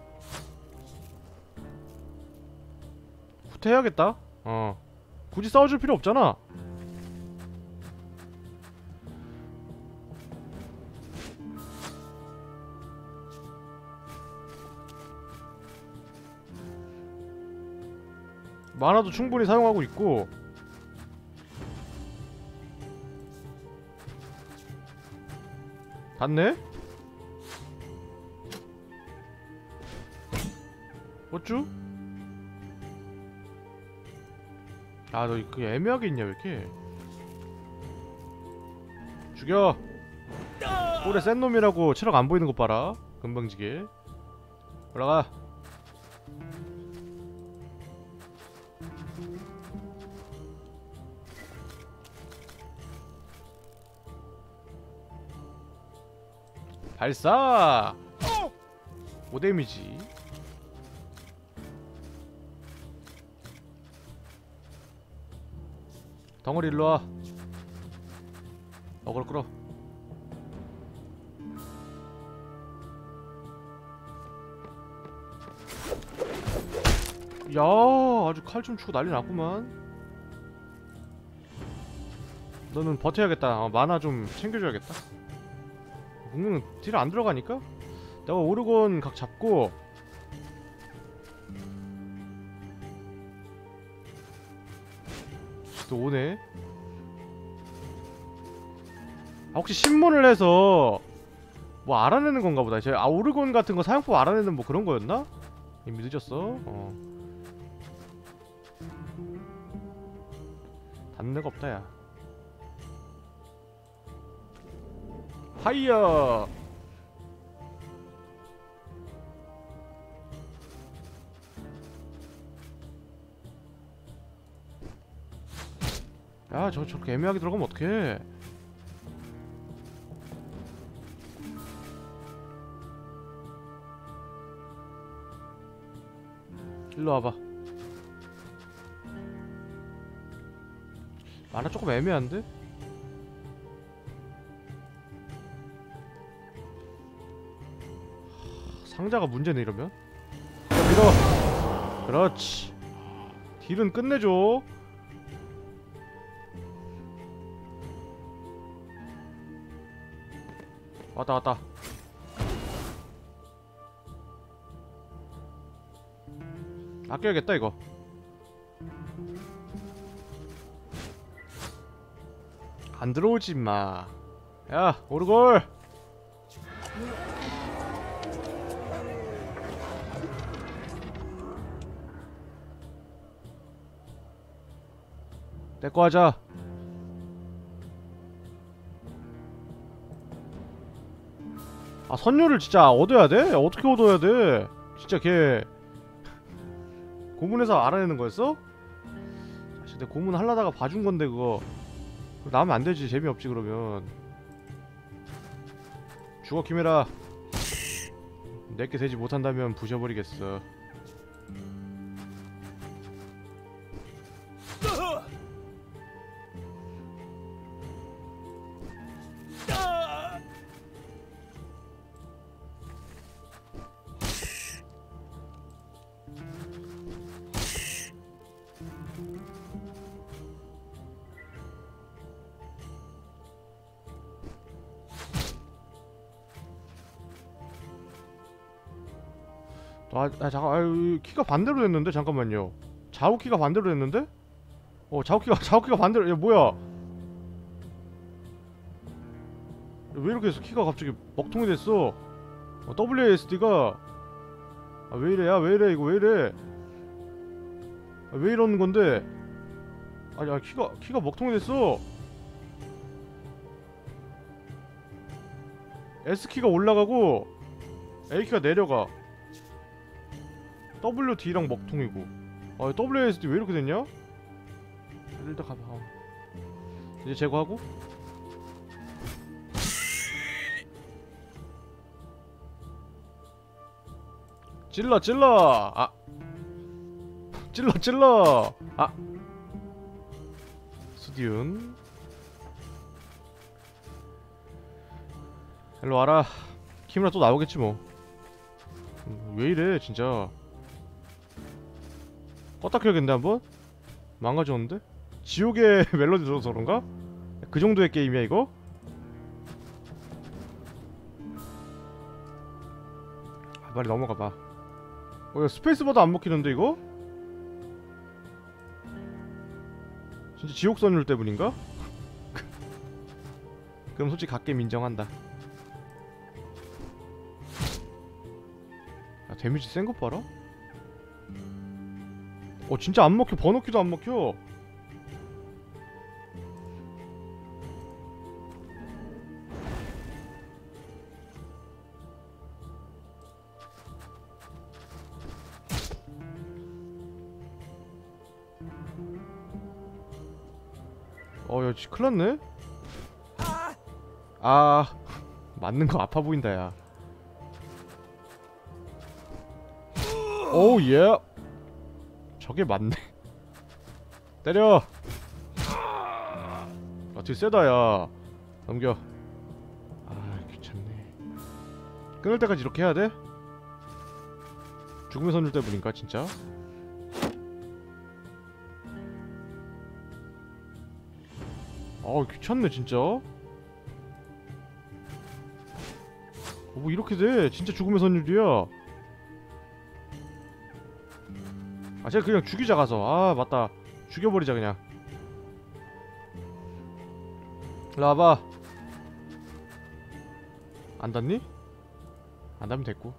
후퇴해야겠다. 어 굳이 싸워줄 필요 없잖아. 만화도 충분히 사용하고 있고. 닿네? 어쭈? 아 너 그게 애매하게 있냐 왜 이렇게. 죽여! 꼴에 센 놈이라고 체력 안 보이는 것 봐라. 금방지게. 올라가. 발사! 오 데미지. 덩어리 일로와. 어그로 끌어. 야 아주 칼 좀 치고 난리 났구만. 너는 버텨야겠다. 어, 만화 좀 챙겨줘야겠다. 공룡은 딜 안 들어가니까? 내가 오르곤 각 잡고. 또 오네. 아 혹시 신문을 해서 뭐 알아내는 건가 보다. 제 아 오르곤 같은 거 사용법 알아내는 뭐 그런 거였나? 이미 늦었어. 어. 닿는 데가 없다 야. 하이어. 야 저 저렇게 애매하게 들어가면 어떡해. 일로 와봐. 만화 조금 애매한데? 상자가 문제네 이러면. 야, 밀어. 그렇지. 딜은 끝내줘. 왔다 왔다. 아껴야겠다 이거. 안 들어오지 임마. 야 오르골. 내꺼 하자. 아 선료를 진짜 얻어야 돼? 어떻게 얻어야 돼? 진짜 걔 고문해서 알아내는 거였어? 사실 내가 고문 하려다가 봐준 건데 그거 그거 나오면 안 되지. 재미없지 그러면. 죽어 키메라. 내게 되지 못한다면 부셔버리겠어. 아, 아 잠깐, 아유 키가 반대로 됐는데 잠깐만요. 좌우 키가 반대로 됐는데? 어 좌우 키가 좌우 키가 반대로. 야 뭐야? 왜 이렇게 해서 키가 갑자기 먹통이 됐어? 어, 더블유 에이 에스 디가 아, 왜 이래? 야 왜 이래? 이거 왜 이래? 아, 왜 이러는 건데? 아니, 아 키가 키가 먹통이 됐어. S 키가 올라가고 A 키가 내려가. 더블유 디랑 먹통이고. 아 더블유 에이 에스 디 왜 이렇게 됐냐? 일단 가봐. 이제 제거하고. 찔러 찔러. 아 찔러 찔러. 아 수디운 일로 와라. 키무라 또 나오겠지 뭐. 음, 왜 이래 진짜. 껐다 켜야겠네 한번? 망가졌는데? 지옥의 멜로디 들어서 그런가? 그 정도의 게임이야 이거? 아, 빨리 넘어가봐. 어, 야, 스페이스바도 안 먹히는데 이거? 진짜 지옥 선율 때문인가? 그럼 솔직히 갓게임 인정한다. 야, 데미지 센 것 봐라? 어 진짜 안 먹혀. 번호키도 안 먹혀. 어야 지 큰일났네. 아 맞는 거 아파 보인다 야. 오우 예. 저게 맞네. 때려. 아 되게 세다 야. 넘겨. 아 귀찮네. 끊을 때까지 이렇게 해야 돼? 죽음의 선율 때문인가 진짜? 아 귀찮네 진짜. 어, 뭐 이렇게 돼. 진짜 죽음의 선율이야. 아 제가 그냥 죽이자 가서. 아 맞다. 죽여버리자 그냥. 일로 와봐. 안 닿니? 안 닿으면 됐고.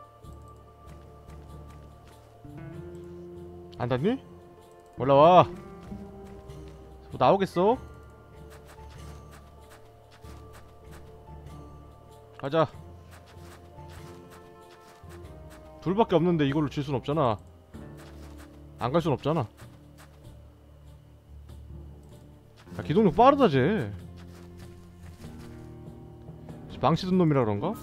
안 닿니? 올라와. 뭐 나오겠어? 가자. 둘밖에 없는데 이걸로 질 순 없잖아. 안 갈 순 없잖아. 야, 기동력 빠르다 쟤. 망치 든 놈이라 그런가?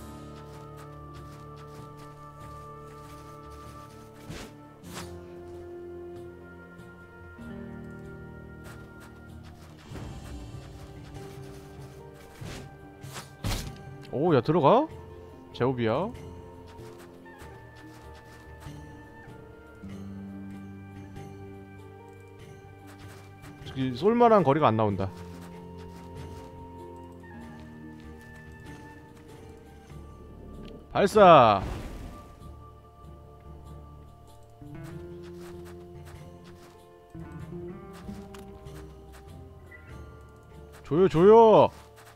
오, 야 들어가? 제오비야. 저기 쏠만한 거리가 안 나온다. 발사. 조여 조여.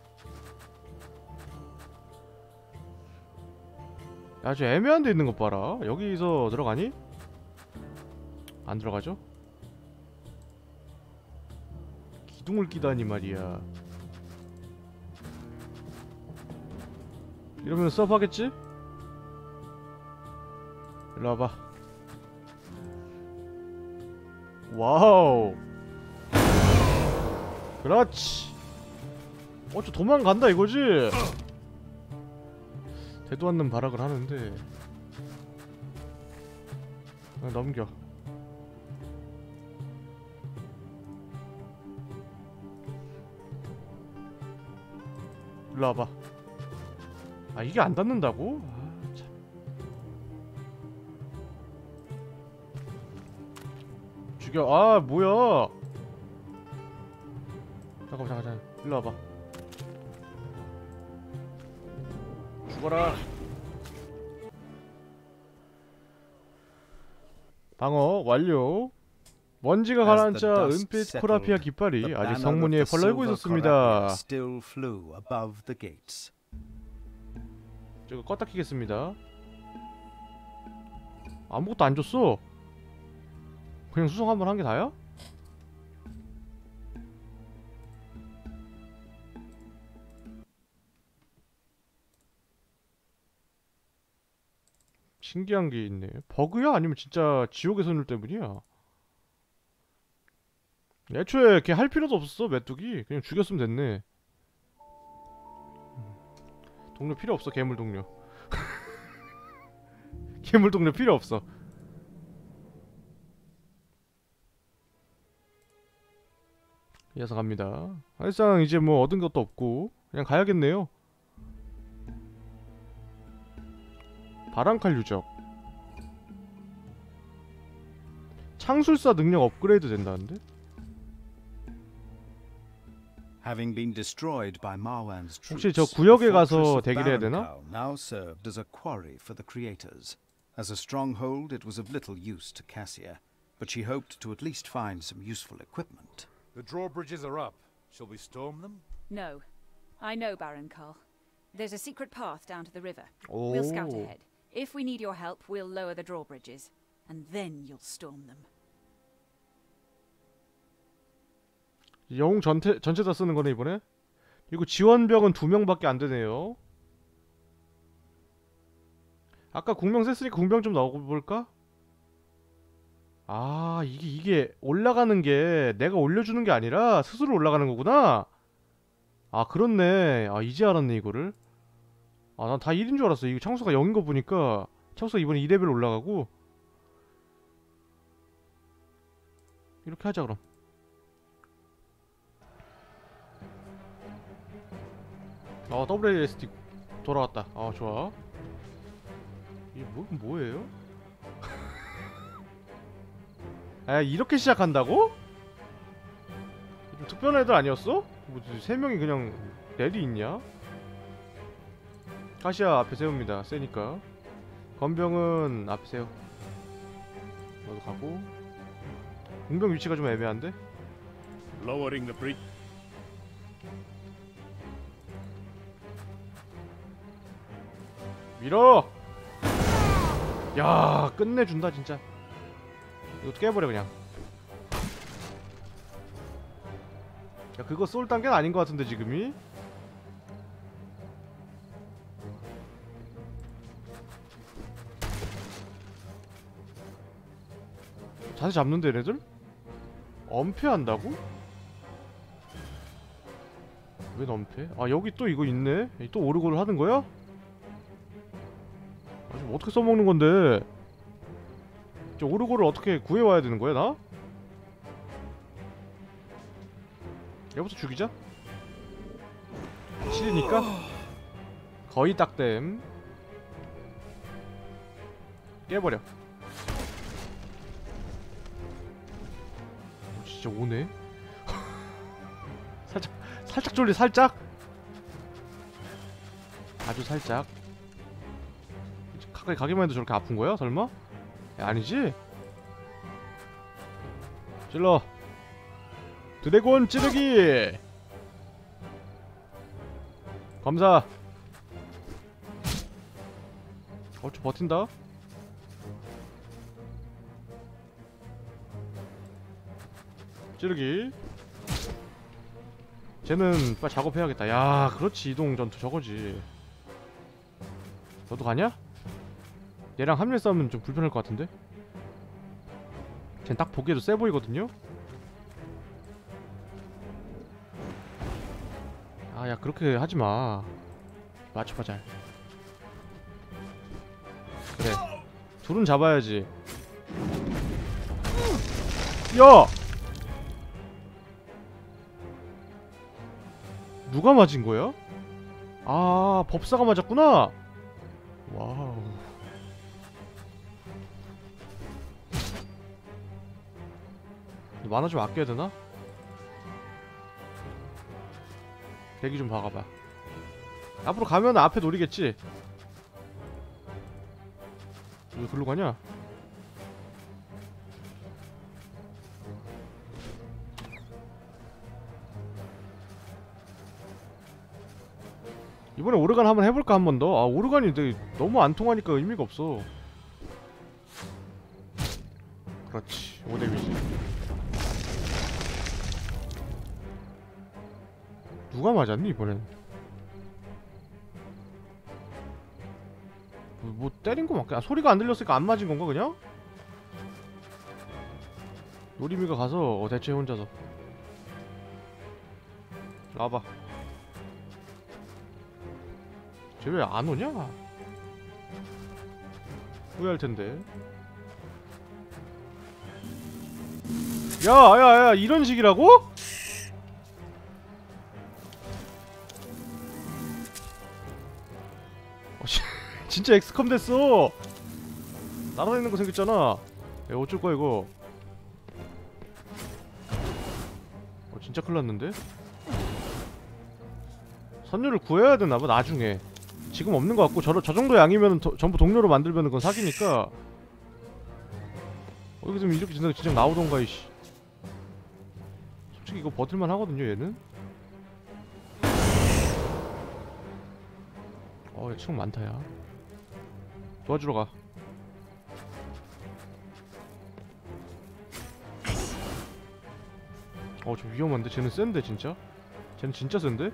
아주 애매한 데 있는 것 봐라. 여기서 들어가니? 안 들어가죠? 기둥을 끼다니 말이야. 이러면 서브하겠지? 일로 와봐. 와우. 그렇지. 어쩌 도망간다 이거지? 대도 않는 발악을 하는데 아, 넘겨. 일로 와봐. 아 이게 안 닿는다고? 아, 참. 죽여. 아 뭐야. 잠깐만 잠깐 잠깐. 일로 와봐. 죽어라. 방어 완료. 먼지가 가라앉자 은빛 코라피아 깃발이 아직 성문위에 펄날고 있었습니다. Still flew above the gates. 저거 껐다 키겠습니다. 아무것도 안 줬어. 그냥 수송 한번 한 게 다야? 신기한 게 있네. 버그야? 아니면 진짜 지옥의 선율 때문이야? 애초에 걔 할 필요도 없었어. 메뚜기 그냥 죽였으면 됐네. 동료 필요 없어. 괴물 동료. 괴물 동료 필요 없어. 이어서 갑니다. 사실상 이제 뭐 얻은 것도 없고 그냥 가야겠네요. 바람칼 유적. 창술사 능력 업그레이드 된다는데? Having been destroyed by Marwan's troops, 혹시 저 구역에 the 가서 fortress of 대기를 해야 되나? Barancal now served as a quarry for the creators. As a stronghold, it was of little use to Cassia, but she hoped to at least find some useful equipment. The drawbridges are up. Shall we storm them? No. I know Baron Carl. There's a secret path down to the river. We'll scout 오. ahead. If we need your help, we'll lower the drawbridges. And then you'll storm them. 영웅 전체, 전체 다 쓰는 거네 이번에? 그리고 지원병은 두 명밖에 안 되네요. 아까 궁병 셌으니까 궁병 좀 넣어볼까? 아 이게 이게 올라가는 게 내가 올려주는 게 아니라 스스로 올라가는 거구나. 아 그렇네. 아 이제 알았네 이거를. 아 난 다 일인 줄 알았어. 이거 창수가 영인 거 보니까 창수가 이번에 이 레벨 올라가고. 이렇게 하자 그럼. 어 더블유에스디 돌아왔다. 아 좋아. 이게 뭐 뭐예요? 아 이렇게 시작한다고? 좀 특별한 애들 아니었어? 뭐 세 명이 그냥 렐이 있냐? 카시아 앞에 세웁니다. 세니까. 건병은 앞에 세워. 너도 가고. 공병 위치가 좀 애매한데? Lowering the bridge. 밀어! 야 끝내준다 진짜. 이거 깨버려 그냥. 야 그거 쏠 단계는 아닌 것 같은데 지금이? 자세 잡는데 얘네들? 엄폐한다고? 왜 엄폐? 아 여기 또 이거 있네? 또 오르골을 하는 거야? 아 지금 어떻게 써먹는 건데? 저 오르골을 어떻게 구해와야 되는 거야 나? 얘부터 죽이자. 칠이니까 거의 딱댐. 깨버려. 어, 진짜 오네. 살짝 살짝 졸리 살짝. 아주 살짝. 가까이 가기만 해도 저렇게 아픈 거야? 설마? 야, 아니지? 찔러. 드래곤 찌르기. 검사. 어쭈 버틴다. 찌르기. 쟤는 빨리 작업해야겠다. 야, 그렇지. 이동 전투 저거지. 너도 가냐? 얘랑 합류 싸우면 좀 불편할 것 같은데? 쟤는 딱 보기에도 세 보이거든요? 아, 야, 그렇게 하지마. 맞춰봐, 잘. 그래. 둘은 잡아야지. 야! 누가 맞은 거야? 아, 법사가 맞았구나? 와우. 만화 좀 아껴야 되나? 대기 좀 봐가봐. 앞으로 가면 앞에 노리겠지? 왜 글로 가냐? 이번에 오르간 한번 해볼까 한 번 더? 아, 오르간이 되게 너무 안 통하니까 의미가 없어. 그렇지. 오 데미지. 누가 맞았니 이번엔? 뭐, 뭐 때린 거 맞게? 아, 소리가 안 들렸으니까 안 맞은 건가 그냥? 노리미가 가서 어, 대체 혼자서. 와봐. 쟤 왜 안 오냐? 후회할 텐데. 야, 야, 야, 이런 식이라고? 어, 진짜 엑스컴 됐어. 날아다니는 거 생겼잖아. 야, 어쩔 거야 이거. 어, 진짜 큰일 났는데? 선녀를 구해야 되나봐 나중에. 지금 없는 것 같고 저, 저 정도 양이면 전부 동료로 만들면 그건 사기니까. 어, 여기 좀 이렇게 진짜, 진짜 나오던가 이씨. 솔직히 이거 버틸만 하거든요 얘는. 어, 야, 총 많다 야. 도와주러 가. 어, 저 위험한데? 쟤는 센데 진짜? 쟤는 진짜 센데?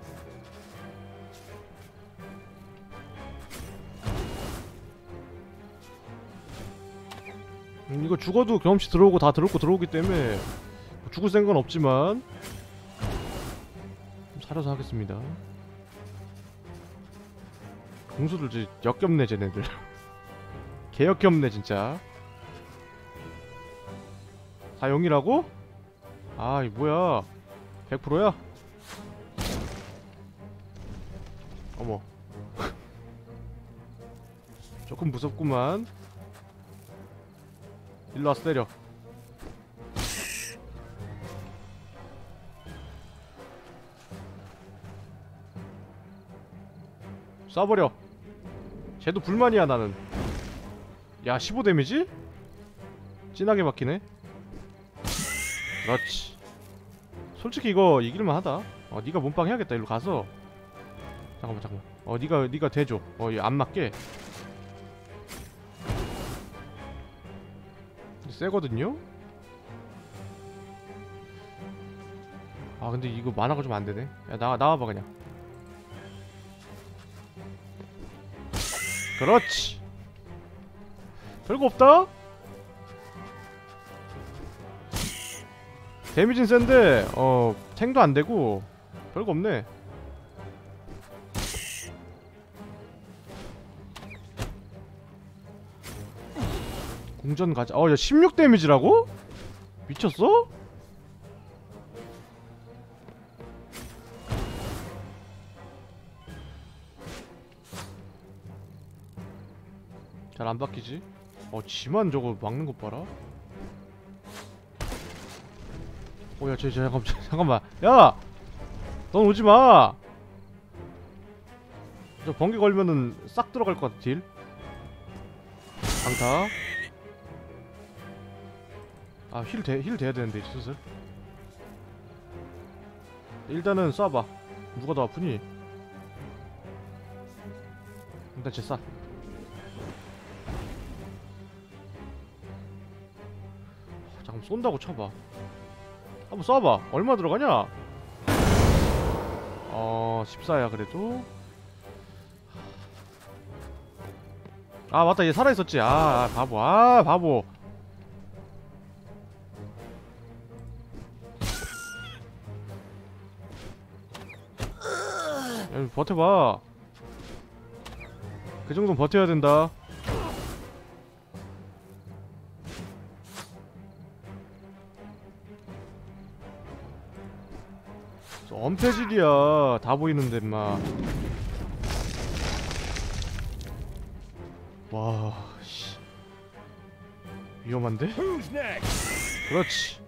음, 이거 죽어도 경험치 들어오고 다 들어오고 들어오기 때문에 뭐 죽을 생각은 없지만 좀 살아서 하겠습니다. 공수들 이제 역겹네 쟤네들. 개역겹네 진짜. 다 영이라고? 아, 이 뭐야? 백 퍼센트야? 어머. 조금 무섭구만. 일로 와서 때려. 쏴버려. 쟤도 불만이야 나는. 야, 십오 데미지? 진하게 박히네. 그렇지. 솔직히 이거 이길만 하다. 어, 니가 몸빵 해야겠다. 일로 가서. 잠깐만 잠깐만. 어, 니가 니가 대줘. 어, 얘 안 맞게. 세거든요? 아, 근데 이거 만화가 좀 안되네. 야, 나와, 나와봐 그냥. 그렇지. 별거 없다? 데미지는 센데 어, 탱도 안되고 별거 없네. 공전 가자. 어, 야, 십육 데미지라고? 미쳤어? 잘 안 바뀌지? 어 지만 저거 막는 것 봐라. 오야 저, 저 잠깐만 잠깐만 야! 넌 오지마! 저 번개 걸면은 싹 들어갈 것 같아 딜. 강타. 아 힐 돼, 힐 돼야 되는데 이제 슬슬. 일단은 쏴봐. 누가 더 아프니? 일단 쟤 쏴. 잠깐 쏜다고 쳐봐. 한번 쏴봐. 얼마 들어가냐? 어... 십사야 그래도. 아 맞다 얘 살아있었지. 아, 아 바보. 아 바보. 야, 버텨봐. 그 정도는 버텨야 된다. 엄폐질이야. 다 보이는데 인마. 와 씨. 위험한데? 그렇지.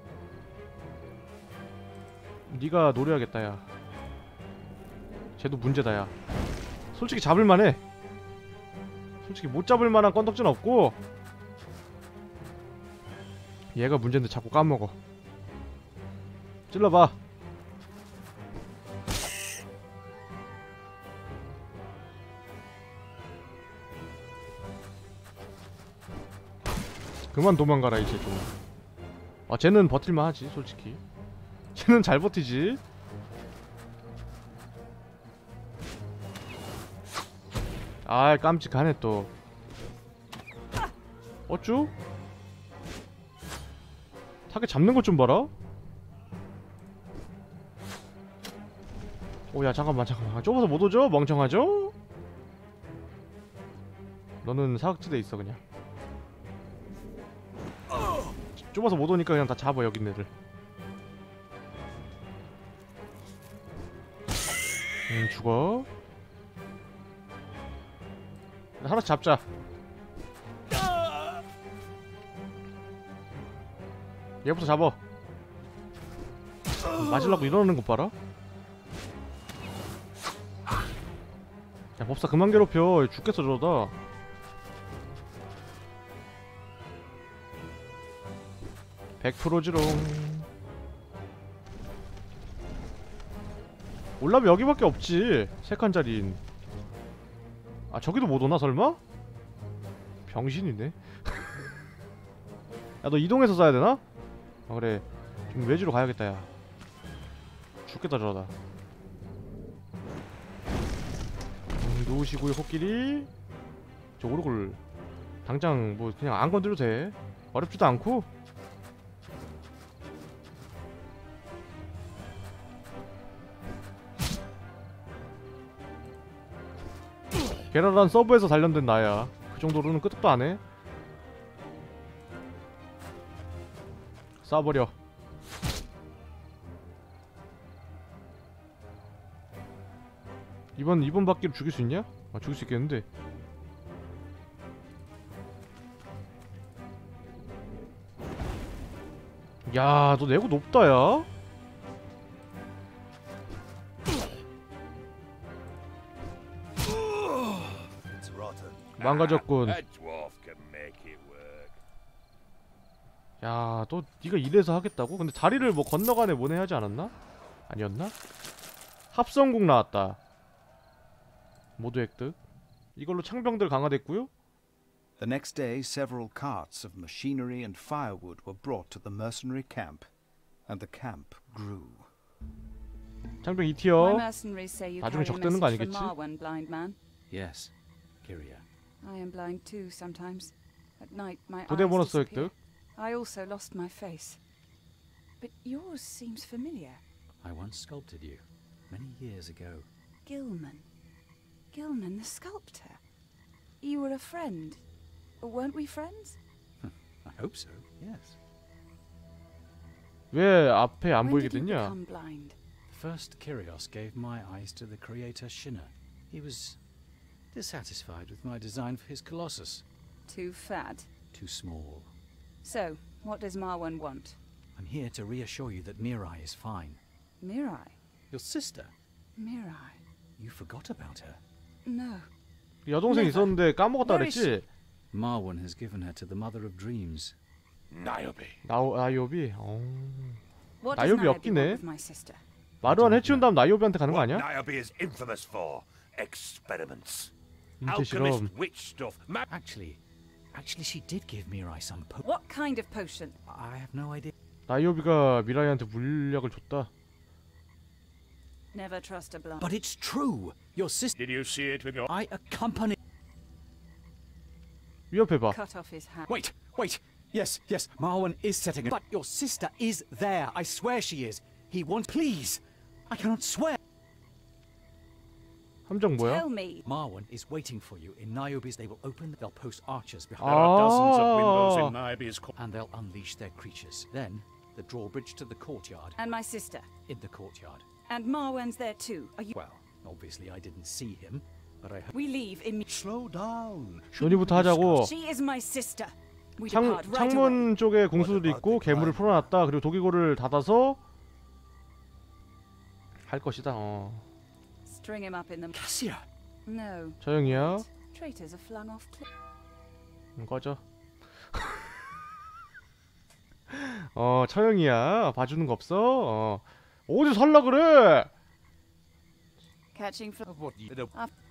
네가 노려야겠다 야. 쟤도 문제다 야. 솔직히 잡을만해. 솔직히 못 잡을만한 건덕지는 없고 얘가 문제인데 자꾸 까먹어. 찔러봐. 그만 도망가라 이제 좀. 아 쟤는 버틸만 하지 솔직히. 쟤는 잘 버티지. 아이 깜찍하네 또. 어쭈? 타겟 잡는 것 좀 봐라. 오야 잠깐만 잠깐만 좁아서 못 오죠? 멍청하죠? 너는 사각지대에 있어 그냥. 좁아서 못 오니까 그냥 다 잡아 여기 있는 애들. 음 죽어. 하나씩 잡자. 얘부터 잡아. 맞으려고 이러는 거 봐라. 야 법사 그만 괴롭혀. 죽겠어 저러다. 백 퍼센트지롱. 올라면 여기밖에 없지. 세 칸짜리인. 아 저기도 못 오나 설마? 병신이네. 야 너 이동해서 쏴야 되나? 아 그래 좀 외지로 가야겠다 야. 죽겠다 저러다. 음, 누우시고요 코끼리. 저 오르골 당장 뭐 그냥 안 건드려도 돼. 어렵지도 않고. 게라란 서브에서 단련된 나야. 그 정도로는 끄떡도 안해. 쏴버려. 이번 이번 바퀴로 죽일 수 있냐? 아 죽일 수 있겠는데. 야 너 내고 높다 야. 망가졌군. 야, 너 네가 이래서 하겠다고? 근데 다리를 뭐 건너가네 뭐네 하지 않았나? 아니었나? 합성국 나왔다. 모두 획득. 이걸로 창병들 강화됐고요. The next day, several carts of machinery and firewood were brought to the mercenary camp, and the camp grew. 창병 이 My 티어. mercenaries say you 나중에 carry a 적대는 거 message 아니겠지? from Marwan, blind man. Yes, Kyria. I am blind too sometimes. At night my 부대 eyes 보너스 disappear. 획득. I also lost my face. But yours seems familiar. I once sculpted you, many years ago. Gilman. Gilman the sculptor. You were a friend. Weren't we friends? I hope so, yes. 왜 앞에 안 When 보이게 did you 됐냐? become blind? First, Kyrios gave my eyes to the creator Shinna. He was dissatisfied with my design for his Colossus. Too fat. Too small. So, what does Marwan want? I'm here to reassure you that Mirai is fine. Mirai? Your sister? Mirai? You forgot about her. No. 여동생 있었는데 까먹었다 그랬지? Marwan has given her to the Mother of Dreams. Niobe. 나오 나이오비. 어. What does 나이오비 Niobe 없긴 want 해. with my sister? 마루안 해치운 다음 나이오비한테 가는 거 What 아니야? Niobe is infamous for experiments. 인체 Alchemist 실험. witch stuff. Ma Actually, actually she did give Mirai some po- What kind of potion? I have no idea. 나이오비가 미라이한테 물약을 줬다. Never trust a blind. But it's true. Your sister. Did you see it with your... I accompanied. 위협해봐. Cut off his hand. Wait, wait. Yes, yes. Marwan is setting it. But your sister is there. I swear she is. He wants. Please. I cannot swear. 함정 뭐야? Tell me. Marwan is waiting for you in Niobe's. They will open. They'll post archers behind. There are dozens of windows Ah. in Niobe's court. And they'll unleash their creatures. Then the drawbridge to the courtyard. And my sister. In the courtyard. And Marwan's there too. Are you? Well, obviously I didn't see him, but I heard. We leave in. Slow down. 논의부터 하자고. She is my sister. We 창, depart right away. 창문 쪽에 공수들이 있고 괴물을 풀어놨다. 그리고 도기고를 닫아서 할 것이다. 어. String him up in the. Cassia. No. 저형이야. Traitors are flung off cliff. 응, 꺼져. 어, 처형이야. 봐주는 거 없어. 어. 어디 살라 그래? Catching fl. What you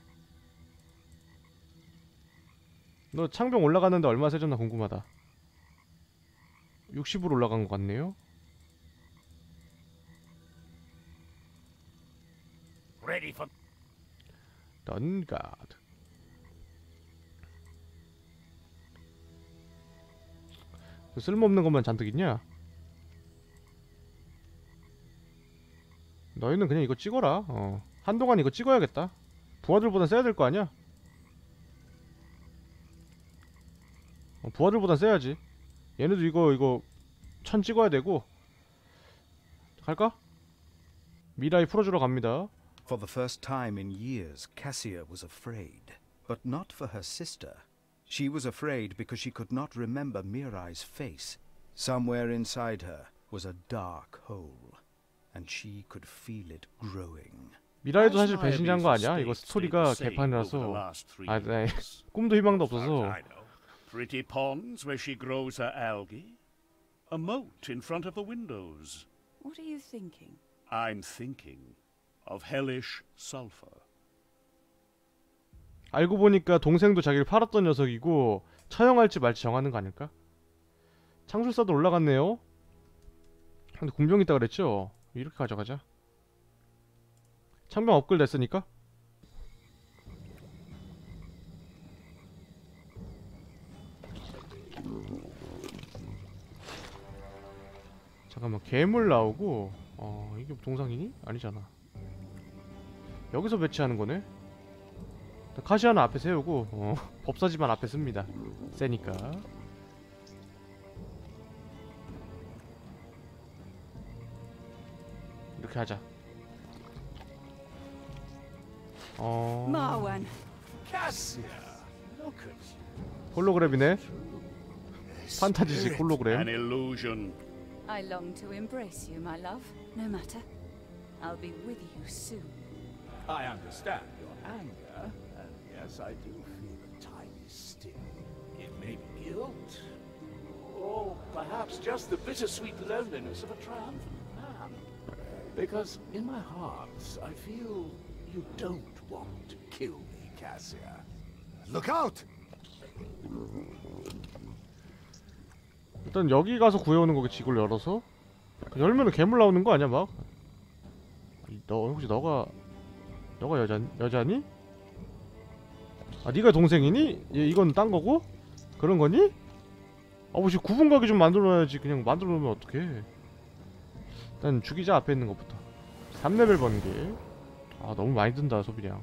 너 창병 올라갔는데 얼마 세졌나 궁금하다. 육십으로 올라간 것 같네요. ready for 던가드. 쓸모없는 것만 잔뜩 있냐? 너희는 그냥 이거 찍어라. 어. 한동안 이거 찍어야겠다. 부하들보단 세야 될 거 아니야? 어, 부하들보단 세야지. 얘네도 이거 이거 천 찍어야 되고. 갈까? 미라이 풀어주러 갑니다. For the first time in years, Cassia was afraid. But not for her sister. She was afraid because she could not remember Mirai's face. Somewhere inside her was a dark hole, and she could feel it growing. 미라이도 사실 배신자인 거 아니야? 이거 스토리가 개판이라서. 아, 네. 꿈도 희망도 없어서. Pretty ponds where she grows her algae. A moat in front of the windows. What are you thinking? I'm thinking of hellish sulfur. 알고 보니까 동생도 자기를 팔았던 녀석이고 처형할지 말지 정하는 거 아닐까? 창술사도 올라갔네요. 근데 군병 있다 그랬죠? 이렇게 가져가자. 창병 업글 됐으니까. 잠깐만, 괴물 나오고. 어, 이게 동상이니? 아니잖아. 여기서 배치하는 거네? 카시아는 앞에 세우고, 어, 법사지만 앞에 씁니다. 세니까. 이렇게 하자. 어... Marwan. Cassia, look at you. 홀로그램이네. 판타지식 홀로그램. An illusion. I long to embrace you, my love. No matter. I'll be with you soon. I understand your anger, and yes, I do feel a tiny sting. It may be guilt, or perhaps just the bittersweet loneliness of a triumphant man. Because in my heart, I feel you don't want to kill me, Cassia. look out. 일단 여기 가서 구해오는 거겠지. 이걸 열어서 열면은 괴물 나오는 거 아니야 막? 너 혹시 너가 너가 여자 여자니? 아 네가 동생이니? 얘 이건 딴 거고? 그런 거니? 아 뭐 지금 구분 가게 좀 만들어놔야지. 그냥 만들어 놓으면 어떡해. 일단 죽이자. 앞에 있는 것부터. 삼 레벨 번개. 아 너무 많이 든다 소비량.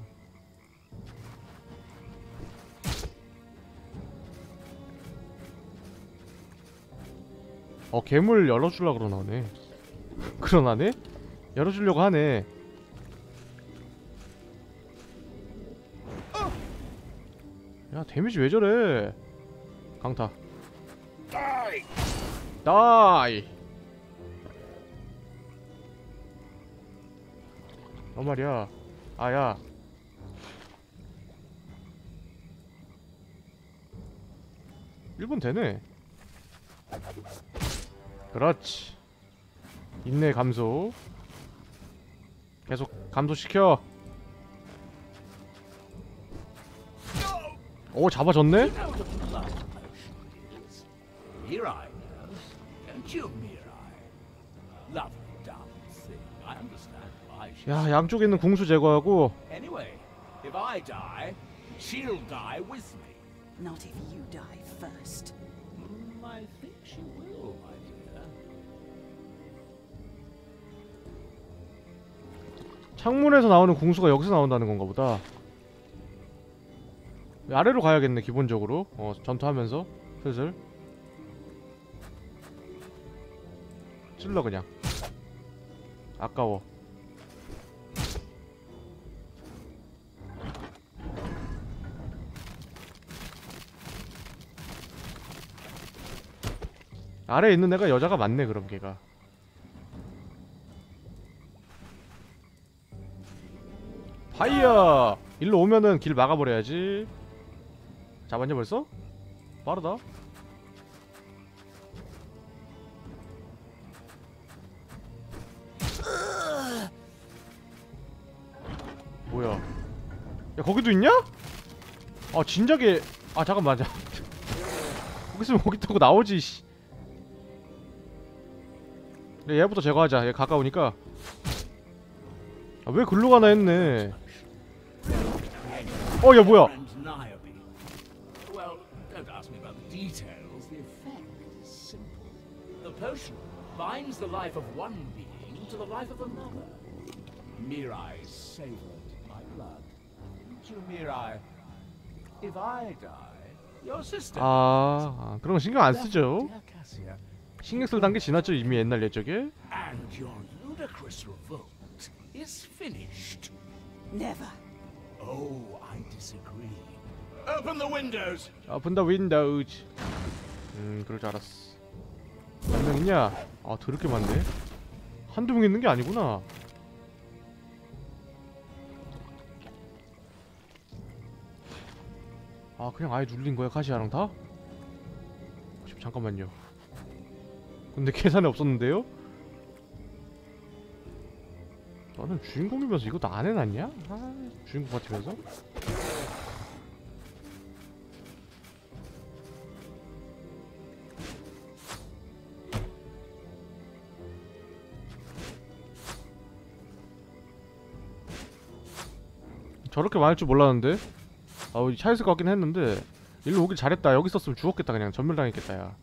어 괴물 열어주려고 그러나네. 그러나네? 열어주려고 하네. 야 데미지 왜 저래? 강타. 다이. 어 말이야. 아야. 일 분 되네. 그렇지. 인내 감소. 계속 감소시켜. 오, 잡아줬네? Mirai knows, don't you, Mirai? Lovely dumb thing. I understand why she. 야, 양쪽에 있는 궁수 제거하고. Anyway, if I die, she'll die with me. Not if you die first. Mm, I think she will, my dear. 창문에서 나오는 궁수가 여기서 나온다는 건가 보다. 아래로 가야겠네, 기본적으로. 어, 전투하면서 슬슬 찔러 그냥. 아까워. 아래에 있는 애가 여자가 많네. 그럼 걔가 파이어! 일로 오면은 길 막아버려야지. 잡았냐 벌써? 빠르다. 뭐야? 야, 거기도 있냐? 아, 진작에. 아, 잠깐만. 거기 있으면 거기 타고 나오지. 씨. 야, 얘부터 제거하자. 얘 가까우니까. 아, 왜 글로 가나 했네. 어, 야, 뭐야? Well, don't ask me about the details. The effect is simple. The potion binds the life of one being to the life of another. Mirai savored my blood. To Mirai, if I die, your sister. 아, 아, 그런 거 신경 안 쓰죠. Dear Cassia, 신경 쓸 단계 지났죠, 이미 옛날 옛적에. and your ludicrous revolt is finished. Never. Oh, I disagree. Open the windows. Open the windows. 음, 그럴 줄 알았어. 몇 명 있냐? 아, 더럽게 많네. 한두 명 있는 게 아니구나. 아, 그냥 아예 눌린 거야, 카시아랑 다? 잠깐만요. 근데 계산이 없었는데요? 나는 주인공이면서 이것도 안 해놨냐? 아, 주인공 같으면서? 저렇게 많을 줄 몰랐는데? 아, 어디 차있을 것 같긴 했는데 일로 오길 잘했다. 여기 있었으면 죽었겠다. 그냥 전멸당했겠다. 야,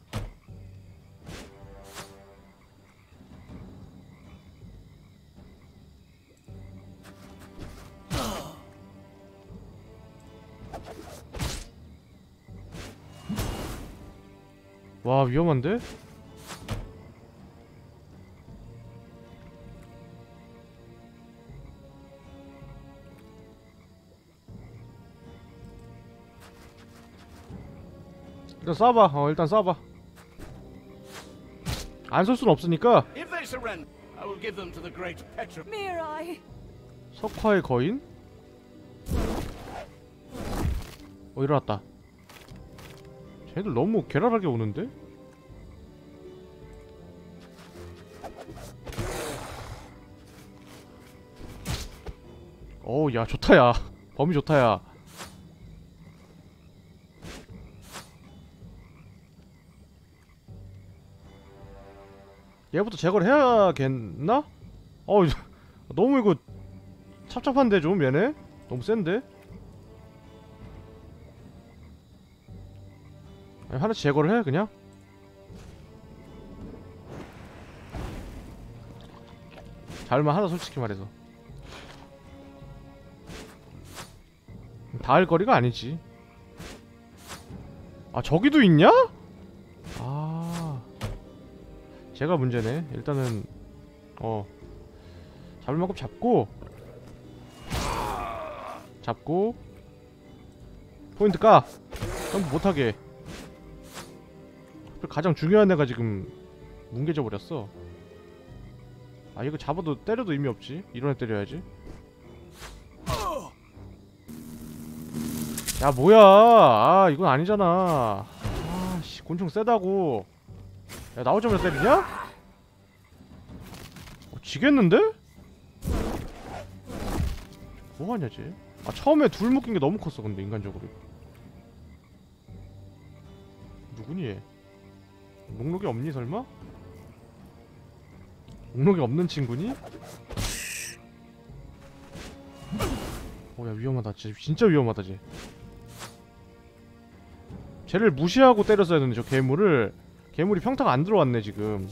와, 위험한데? 일단 쏴봐. 어, 일단 쏴봐. 안 쏠 수는 없으니까. If they surrender, I will give them to the great Petra. Mirai! 석화의 거인? 어, 일어났다. 쟤들 너무 괴랄하게 오는데? 어우, 야, 좋다, 야. 범위 좋다, 야. 얘부터 제거를 해야겠나? 어우, 너무 이거 찹찹한데 좀 얘네? 너무 센데? 아니, 하나씩 제거를 해 그냥? 잘만 하다 솔직히 말해서 다 할 거리가 아니지. 아, 저기도 있냐? 아, 제가 문제네. 일단은 어 잡을 만큼 잡고 잡고 포인트 까 점프 못하게. 가장 중요한 애가 지금 뭉개져 버렸어. 아 이거 잡아도 때려도 의미 없지. 이런 애 때려야지. 야 뭐야. 아 이건 아니잖아. 아씨 곤충 세다고. 야 나오자마자 때리냐? 어, 지겠는데? 뭐하냐 쟤? 아 처음에 둘 묶인 게 너무 컸어 근데 인간적으로. 누구니 얘? 목록이 없니 설마? 목록이 없는 친구니? 어야 위험하다. 쟤 진짜 위험하다 쟤. 쟤를 무시하고 때렸어야 되는데 저 괴물을. 괴물이 평타가 안 들어왔네 지금.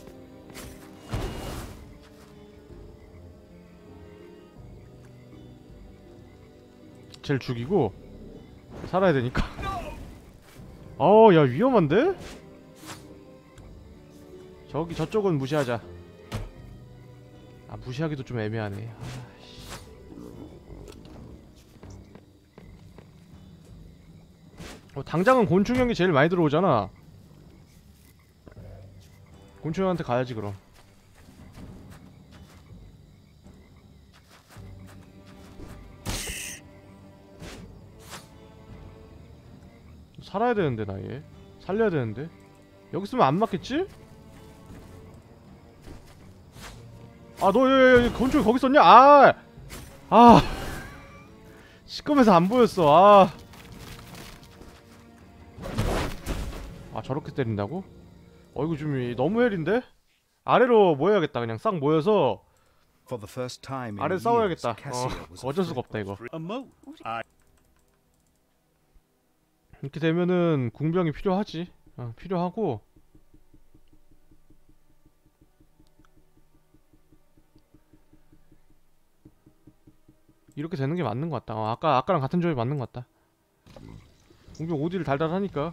쟤를 죽이고 살아야 되니까. 어우 야 위험한데? 저기 저쪽은 무시하자. 아 무시하기도 좀 애매하네. 아씨. 어, 당장은 곤충형이 제일 많이 들어오잖아. 곤충형한테 가야지 그럼. 살아야 되는데 나 얘. 살려야 되는데. 여기 있으면 안 맞겠지? 아 너 얘, 얘, 곤충이 거기 있었냐? 아! 아! 시꺼매서 안 보였어. 아! 아 저렇게 때린다고? 어 이거 좀 너무 헬인데? 아래로 모여야겠다. 그냥 싹 모여서 For the first time in 아래 years, 싸워야겠다. Cassia 어, was 어쩔 수가 없다 이거. A moat. I 이렇게 되면은 궁병이 필요하지. 어, 필요하고. 이렇게 되는 게 맞는 것 같다. 어, 아까 아까랑 같은 조합이 맞는 것 같다. 궁병 오디를 달달하니까.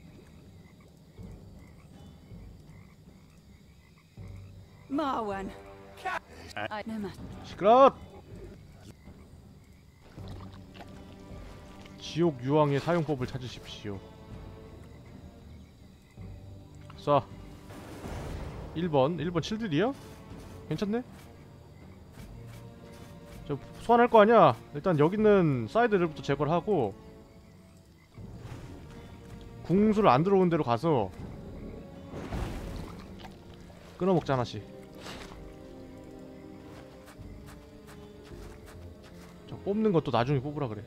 Marwan. I no matter. 시끄러! 지옥 유황의 사용법을 찾으십시오. 쏴. 일 번. 일 번 칠들이야? 괜찮네? 저 소환할 거 아니야? 일단 여기 있는 사이드들부터 제거를 하고 궁수를 안 들어온 데로 가서 끊어먹자 하나씩. 저 뽑는 것도 나중에 뽑으라 그래.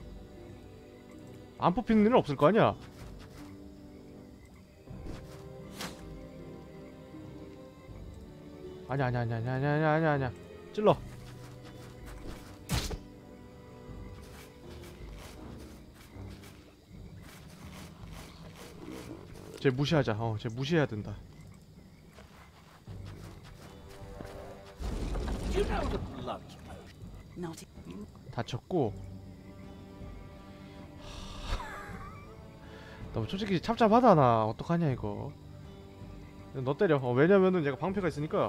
안 뽑히는 일은 없을 거 아니야? 아니야 아니야 아니야 아니야 아니야 아니야 아니야. 찔러. 쟤 무시하자. 어, 쟤 무시해야 된다. Not 다쳤고. 너 솔직히 찹찹하다 나. 어떡하냐 이거. 너 때려. 어, 왜냐면은 얘가 방패가 있으니까.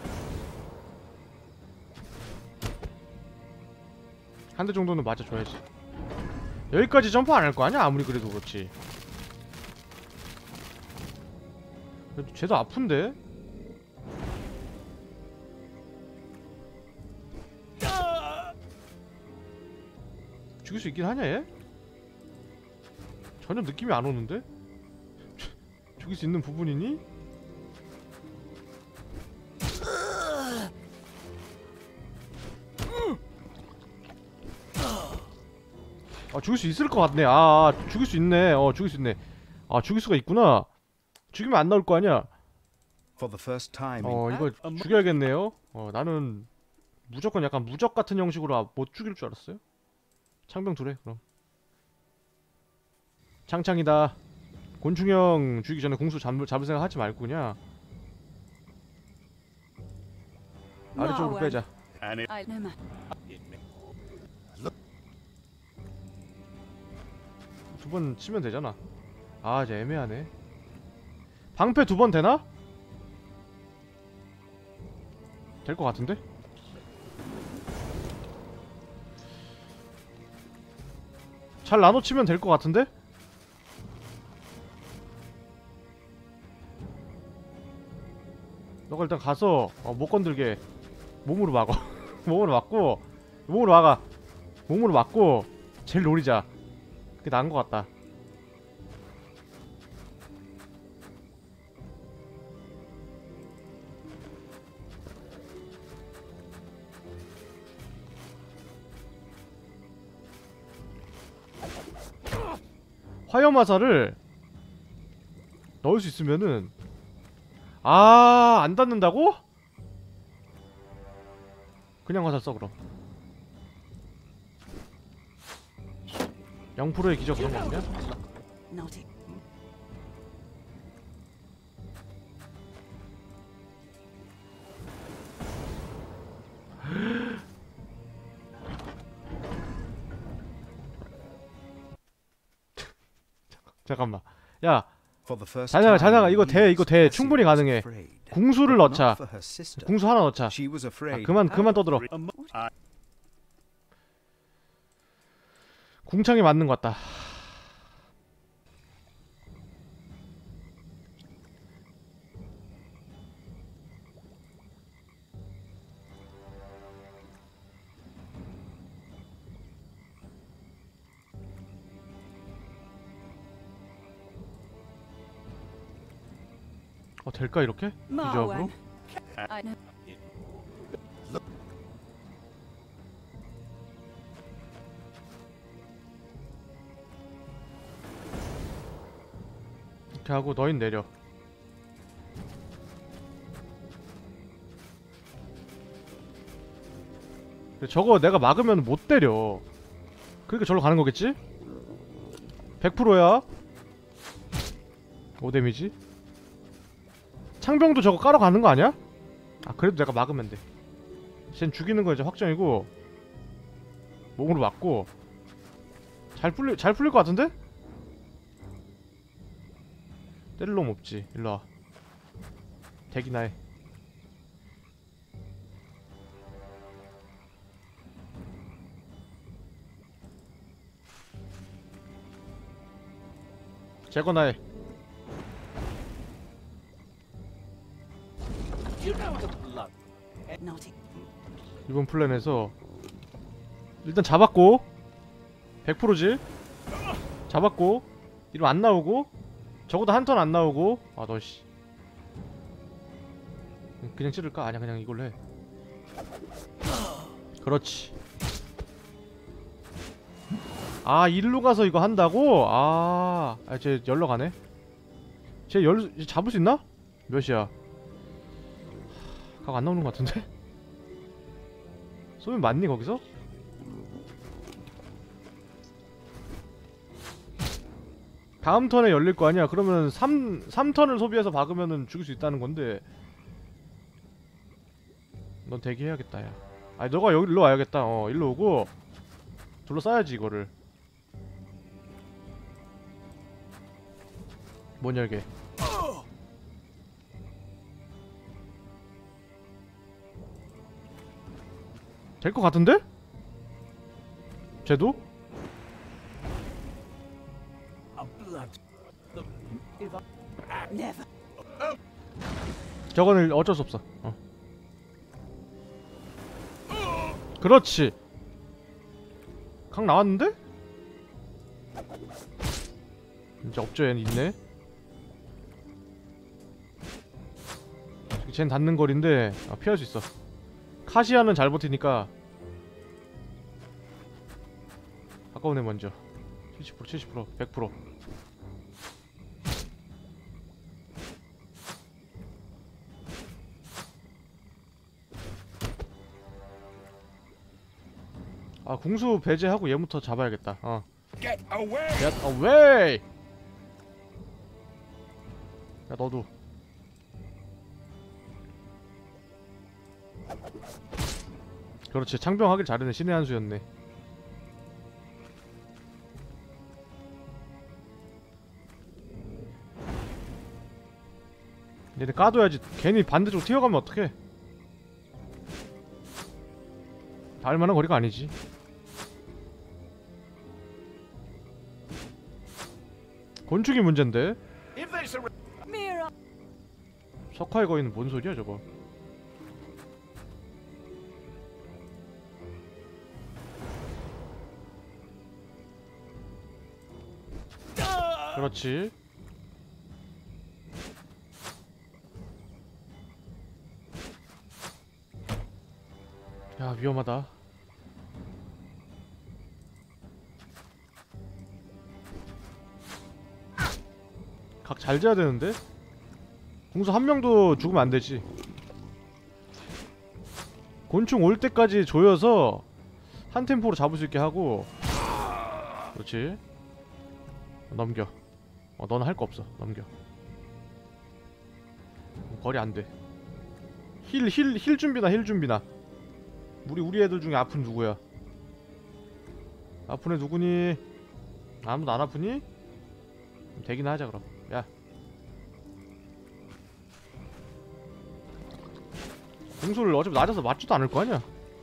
한 대 정도는 맞아줘야지. 여기까지 점프 안 할 거 아니야? 아무리 그래도 그렇지. 그래도 쟤도 아픈데? 죽일 수 있긴 하냐 얘? 전혀 느낌이 안 오는데? 죽일 수 있는 부분이니? 아 죽일 수 있을 것 같네. 아 죽일 수 있네. 어 죽일 수 있네. 아 죽일 수가 있구나. 죽이면 안 나올 거 아니야. For the first time 어 in 이거 죽여야겠네요. 어 나는 무조건 약간 무적 같은 형식으로 아, 못 죽일 줄 알았어요. 창병 두래 그럼. 창창이다. 곤충형 죽이기 전에 공수 잡을, 잡을 생각 하지 말고 그냥 아래쪽으로 빼자. and it I no matter. 두 번 치면 되잖아. 아 이제 애매하네. 방패 두 번 되나? 될 것 같은데? 잘 나눠 치면 될 것 같은데? 저걸 일단 가서 어, 못 건들게 몸으로 막어. 몸으로 막고 몸으로 막아. 몸으로 막고 제일 노리자. 그게 나은 것 같다. 화염화살을 넣을 수 있으면은 아, 안 닿는다고? 그냥 화살 써 그럼. 영 퍼센트의 기적 그런 거 없냐? Naughty. 잠깐만. 야, For the first 자냐가 time 자냐가 in 이거 돼. years, 이거 돼. Cassia 충분히 was 가능해. afraid, 궁수를 but 넣자. not for her sister. 궁수 하나 넣자. She was 아, afraid. 그만 그만 떠들어. A mo- I 궁창에 맞는 것 같다. 어, 될까 이렇게? 이 조합으로? Marwan. I know. 이렇게 하고 너흰 내려. 근데 저거 내가 막으면 못 때려. 그러니까 저로 가는 거겠지? 백 퍼센트야. 오 데미지. 창병도 저거 깔아 가는 거 아니야? 아, 그래도 내가 막으면 돼. 쟨 죽이는 거 이제 확정이고 몸으로 맞고. 잘 풀릴 잘 풀릴 것 같은데? 때릴 놈 없지. 일로 와. 대기나 해. 제거나 해. Naughty. 이번 플랜에서 일단 잡았고 백 퍼센트지. 잡았고 이러면 안 나오고 적어도 한 턴 안 나오고. 아, 너 씨. 그냥 찌를까? 아니야, 그냥 이걸로 해. 그렇지. 아, 일로 가서 이거 한다고? 아, 아, 쟤 열러 가네. 쟤 열 잡을 수 있나? 몇이야? 각 안 나오는 것 같은데? 쏘면 맞니 거기서? 다음 턴에 열릴 거 아니야. 그러면 삼, 삼 턴을 소비해서 박으면은 죽일 수 있다는 건데. 넌 대기해야겠다, 야. 아니, 너가 여기 일로 와야겠다. 어, 일로 오고 둘러싸야지 이거를. 못 열게. 될 것 같은데? 쟤도? Never. 저거는 어쩔 수 없어. 어. 그렇지. 각 나왔는데? 이제 없죠. 얘는 있네. 쟤는 닿는 거리인데 아, 피할 수 있어. 카시아는 잘 버티니까. 가까운 애 먼저. 칠십 퍼센트 칠십 퍼센트 백 퍼센트. 아, 궁수 배제하고 얘부터 잡아야겠다. 어. Get away! Get away! 야, 너도. 그렇지. 창병하길 잘했네. 신의 한 수였네. 얘네 까둬야지. 괜히 반대쪽으로 튀어가면 어떡해. 닿을만한 거리가 아니지. 곤충이 문제인데. Mira. 석화의 거인은 뭔 소리야 저거. 그렇지. 야, 위험하다. 각 잘 재야 되는데? 공수 한 명도 죽으면 안 되지. 곤충 올 때까지 조여서 한 템포로 잡을 수 있게 하고. 그렇지. 넘겨. 어, 너는 할 거 없어. 넘겨. 거리 안 돼. 힐, 힐, 힐 준비나, 힐 준비나. 우리, 우리 애들 중에 아픈 누구야? 아픈 애 누구니? 아무도 안 아프니? 대기나 하자, 그럼. 야. 공수를 어차피 낮아서 맞지도 않을 거 아니야?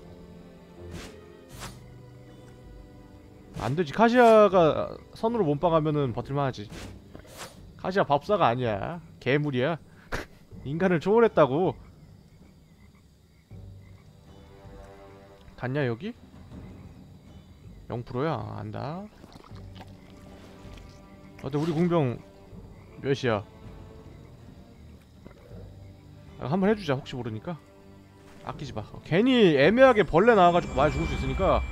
안 되지. 카시아가 선으로 몸빵하면은 버틸만 하지. 카시아 밥사가 아니야. 괴물이야. 인간을 초월했다고. 닿냐 여기? 영 퍼센트야? 안다. 어때 우리 공병 몇이야? 아, 한번 해주자. 혹시 모르니까. 아끼지 마. 괜히 애매하게 벌레 나와가지고 많이 죽을 수 있으니까.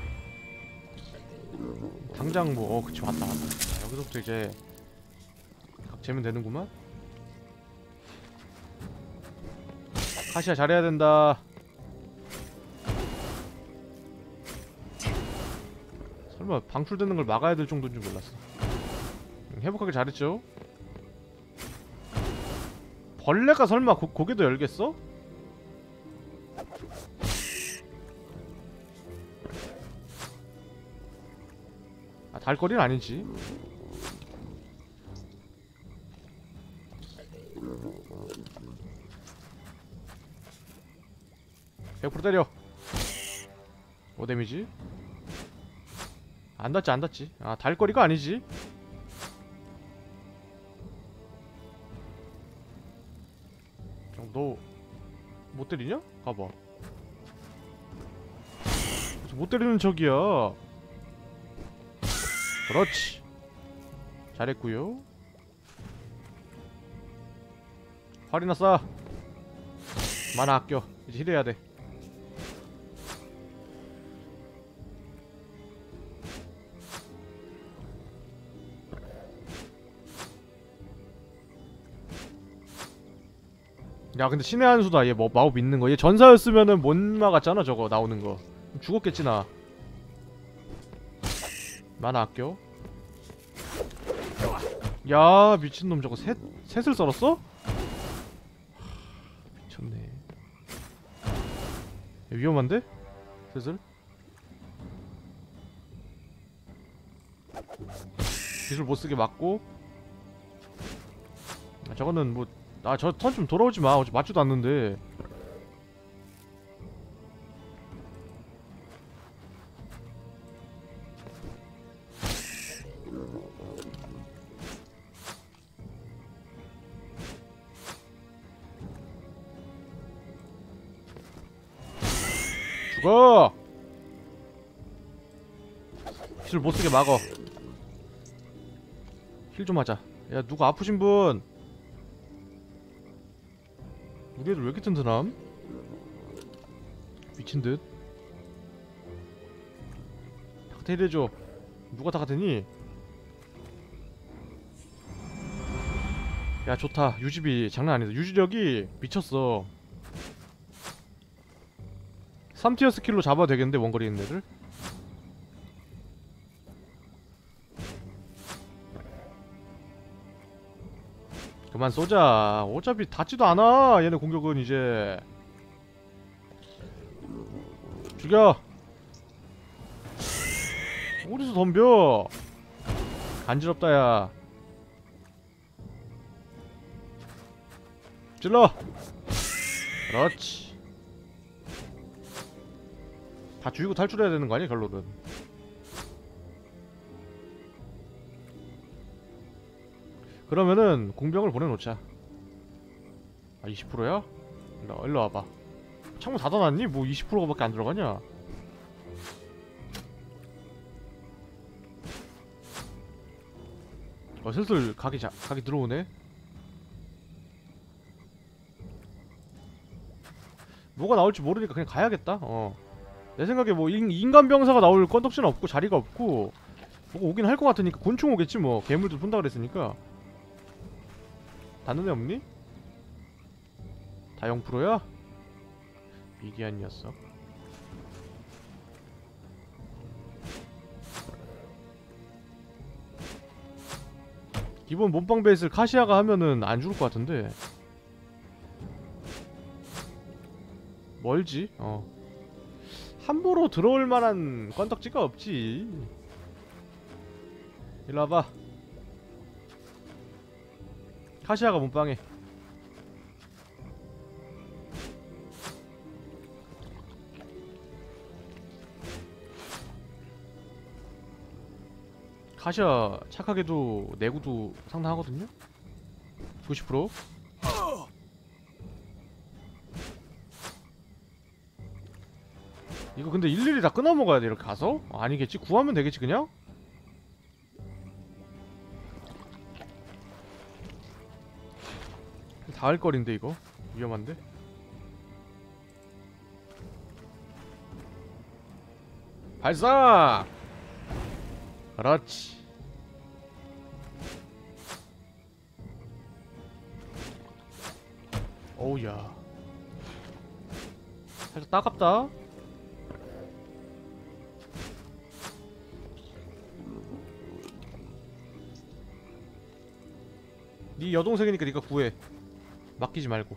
당장 뭐, 어, 그치, 왔다, 왔다. 자, 여기서부터 이제 각 재면 되는구만. 카시아 잘해야 된다. 설마 방출되는 걸 막아야 될 정도인 줄 몰랐어. 회복하기 잘했죠? 벌레가 설마 고, 고개도 열겠어? 아, 달거리는 아니지. 백 퍼센트 때려. 오 데미지. 안 닿지 안 닿지. 아, 달거리가 아니지. 너 못 때리냐? 가봐. 못 때리는 척이야. 그렇지. 잘했구요. 활이나 쏴. 만화 아껴. 이제 힐해야 돼. 야 근데 신의 한 수다. 얘 뭐 마법 있는 거. 얘 전사였으면은 못 막았잖아 저거 나오는 거. 죽었겠지 나. 만화 아껴. 야 미친놈 저거 셋 셋을 썰었어? 하, 미쳤네. 야, 위험한데? 셋을? 기술 못쓰게 막고. 아, 저거는 뭐 아 저 턴 좀 돌아오지마. 어차피 맞지도 않는데. 죽어! 기술 못쓰게 막어. 힐 좀 하자. 야 누구 아프신 분? 우리 애들 왜 이렇게 튼튼함? 미친듯. 닥테일 해줘. 누가 닥테니? 야 좋다. 유지비 장난 아니다. 유지력이 미쳤어. 삼 티어 스킬로 잡아도 되겠는데 원거리 있는 애들? 그만 쏘자. 어차피 닿지도 않아. 얘네 공격은 이제. 죽여. 어디서 덤벼. 간지럽다 야. 찔러. 그렇지. 다 죽이고 탈출해야 되는 거 아니야 결론은. 그러면은 공병을 보내놓자. 아, 아 이십 퍼센트야? 나 일로 와봐. 창문 닫아놨니? 뭐 이십 퍼센트밖에 안 들어가냐? 어 슬슬 각이 자, 각이 들어오네. 뭐가 나올지 모르니까 그냥 가야겠다. 어. 내 생각에 뭐 인, 인간 병사가 나올 건덕지는 없고 자리가 없고 뭐가 오긴 할 것 같으니까 곤충 오겠지 뭐. 괴물도 푼다 그랬으니까. 닿는 애 없니? 다 영 퍼센트야? 미개한 녀석. 기본 몸빵 베이스를 카시아가 하면은 안 죽을 것 같은데. 멀지? 어. 함부로 들어올 만한 건덕지가 없지. 일로 와봐. 카시아가 몸빵해. 카시아 착하게도 내구도 상당하거든요? 구십 퍼센트? 이거 근데 일일이 다 끊어먹어야 돼 이렇게 가서? 아니겠지? 구하면 되겠지 그냥? 다 할 거리인데 이거? 위험한데? 발사! 그렇지. 어우야. 살짝 따갑다. 네 여동생이니까 네가 구해. 맡기지 말고.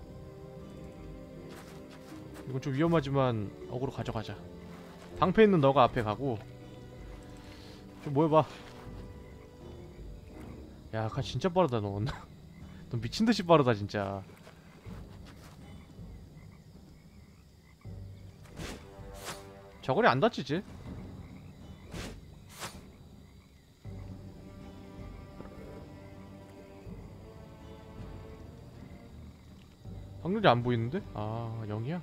이건 좀 위험하지만 어그로 가져가자. 방패 있는 너가 앞에 가고 좀 모여봐. 야, 가 진짜 빠르다 넌. 넌 미친듯이 빠르다 진짜. 저거리 안 다치지? 확률이 안 보이는데? 아, 영이야?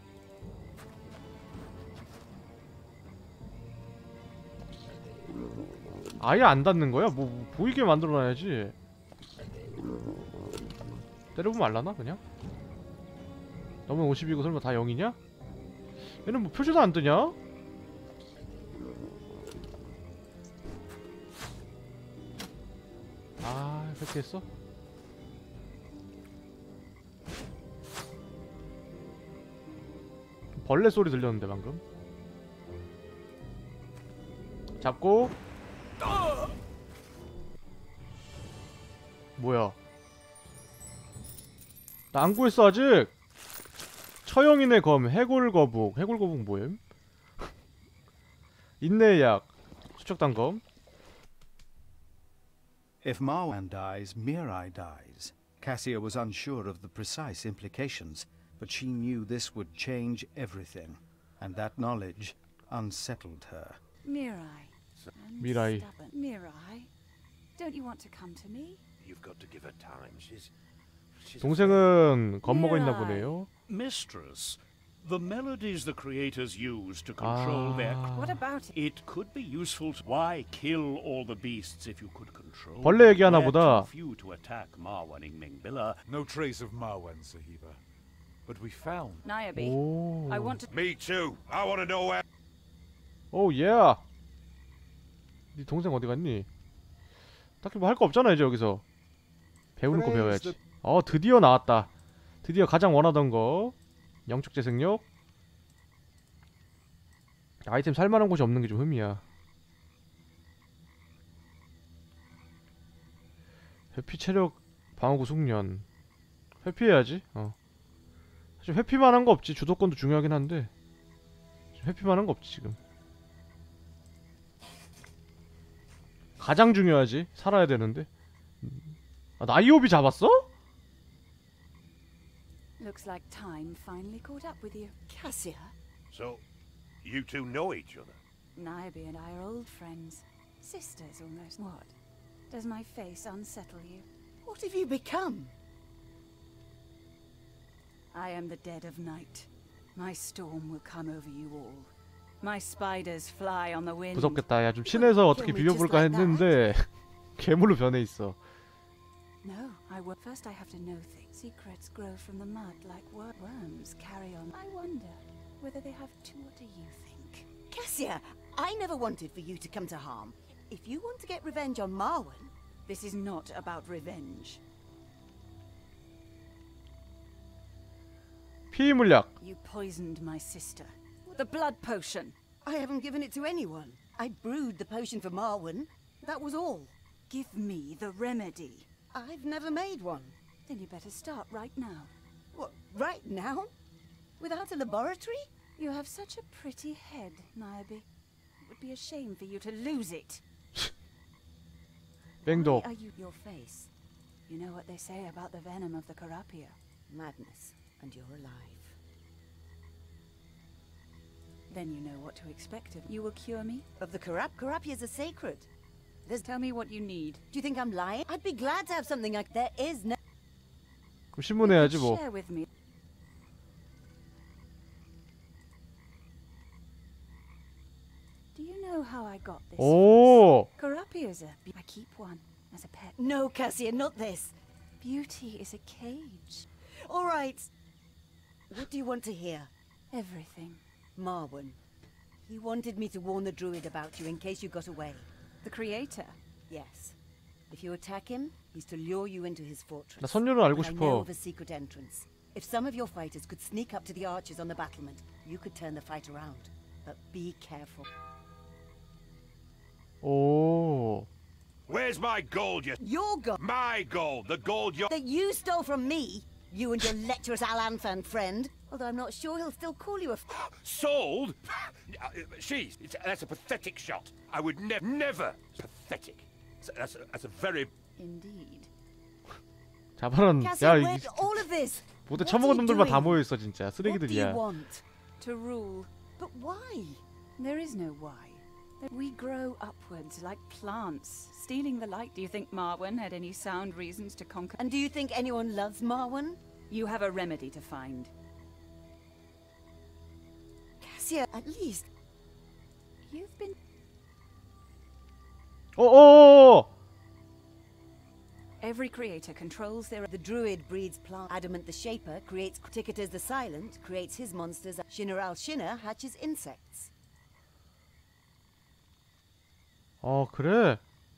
아예 안 닿는 거야? 뭐, 뭐 보이게 만들어놔야지. 때려보면 알라나 그냥? 너무 오십이고 설마 다 영이냐? 얘는 뭐 표시도 안 뜨냐? 아, 그렇게 했어? 벌레 소리 들렸는데 방금. 잡고. 뭐야? 나 안 구했어 아직. 처형인의 검, 해골거북. 해골거북 뭐임? 인내의 약, 수척단검. If Marwan dies, Mirai dies. Cassia was unsure of the precise implications, but she knew this would change everything, and that knowledge unsettled her. Mirai. 미라이. Mirai, don't you want to come to me? You've got to give her time. She's she's 동생은 겁먹어 있나 보네요. Mistress, the melodies the creators use to control their 아. What about it? it could be useful to why kill all the beasts if you could control. 벌레 얘기하나 We're 보다. too few to attack Marwan Mingbilla. No trace of Marwan, Sahiba. But we found. Niobe, 오. I want to... Me too. I want to know where. 오, 예. 네 동생 어디 갔니? 딱히 뭐 할 거 없잖아 이제 여기서. 배우는 거 배워야지. 어, 드디어 나왔다. 드디어 가장 원하던 거. 영축 재생력. 아이템 살만한 곳이 없는 게 좀 흠이야. 회피 체력 방어구 숙련. 회피해야지. 어. 사실 회피만 한 거 없지. 주도권도 중요하긴 한데 회피만 한 거 없지 지금. 가장 중요하지. 살아야 되는데. 아, 나이오비 잡았어? Looks like time finally caught up with you. Cassia? So, you two know each other. Niobe and I are old friends. Sisters almost. What? Does my face unsettle you? What have you become? I am the dead of night. My storm will come over you all. My spiders fly on the wind. 무섭겠다. 야, 좀 친해서 어떻게 비벼볼까 했는데 괴물로 변해 있어. No, I will. First, I have to know things. Secrets grow from the mud like wor worms. Carry on. I wonder whether they have to. What do you think? Cassia, I never wanted for you to come to harm. If you want to get revenge on Marwan, this is not about revenge. 피위 물약. You poisoned my sister. The blood potion. I haven't given it to anyone. I brewed the potion for Marwan. That was all. Give me the remedy. I've never made one. Then you better start right now. What, right now? Without a laboratory? You have such a pretty head, Niobe. It would be a shame for you to lose it. 뺑도. Why are you your face? You know what they say about the venom of the Karapia. Madness, and you're alive. Then you know what to expect of you will cure me? Of the Karap? Karapias are sacred. There's Tell me what you need. Do you think I'm lying? I'd be glad to have something like there is no... 그럼 신문해야지 뭐. Share with me. Do you know how I got this? 오. Karapias are... I keep one as a pet. No, Cassia, not this. Beauty is a cage. All right. What do you want to hear? Everything. Marwan. He wanted me to warn the druid about you in case you got away. The creator? Yes. If you attack him, he's to lure you into his fortress. 나 선율을 알고 But I know 싶어. of a secret entrance. If some of your fighters could sneak up to the archers on the battlement, you could turn the fight around. But be careful. 오. Where's my gold, you... Your gold? My gold! The gold you... That you stole from me? You and your lecherous Al-Anfan friend? Although I'm not sure he'll still call you a... F Sold? Uh, She's... It's, that's a pathetic shot. I would never... Never... Pathetic. That's, that's a very... Indeed. 자발한. Cassia, 야, where'd 이 all of this? 모두 What 처먹은 are you 놈들만 다 doing? 모여 있어 진짜. What do you 쓰레기들이야. want? To rule. But why? There is no why. We grow upwards like plants, stealing the light. Do you think Marwan had any sound reasons to conquer? And do you think anyone loves Marwan? You have a remedy to find. Cassia, at least. You've been... 어어. Every creator controls their... The druid breeds plant. Adamant the Shaper creates... Ticketus the Silent creates his monsters. Shinner al-Shinner hatches insects. 어 그래.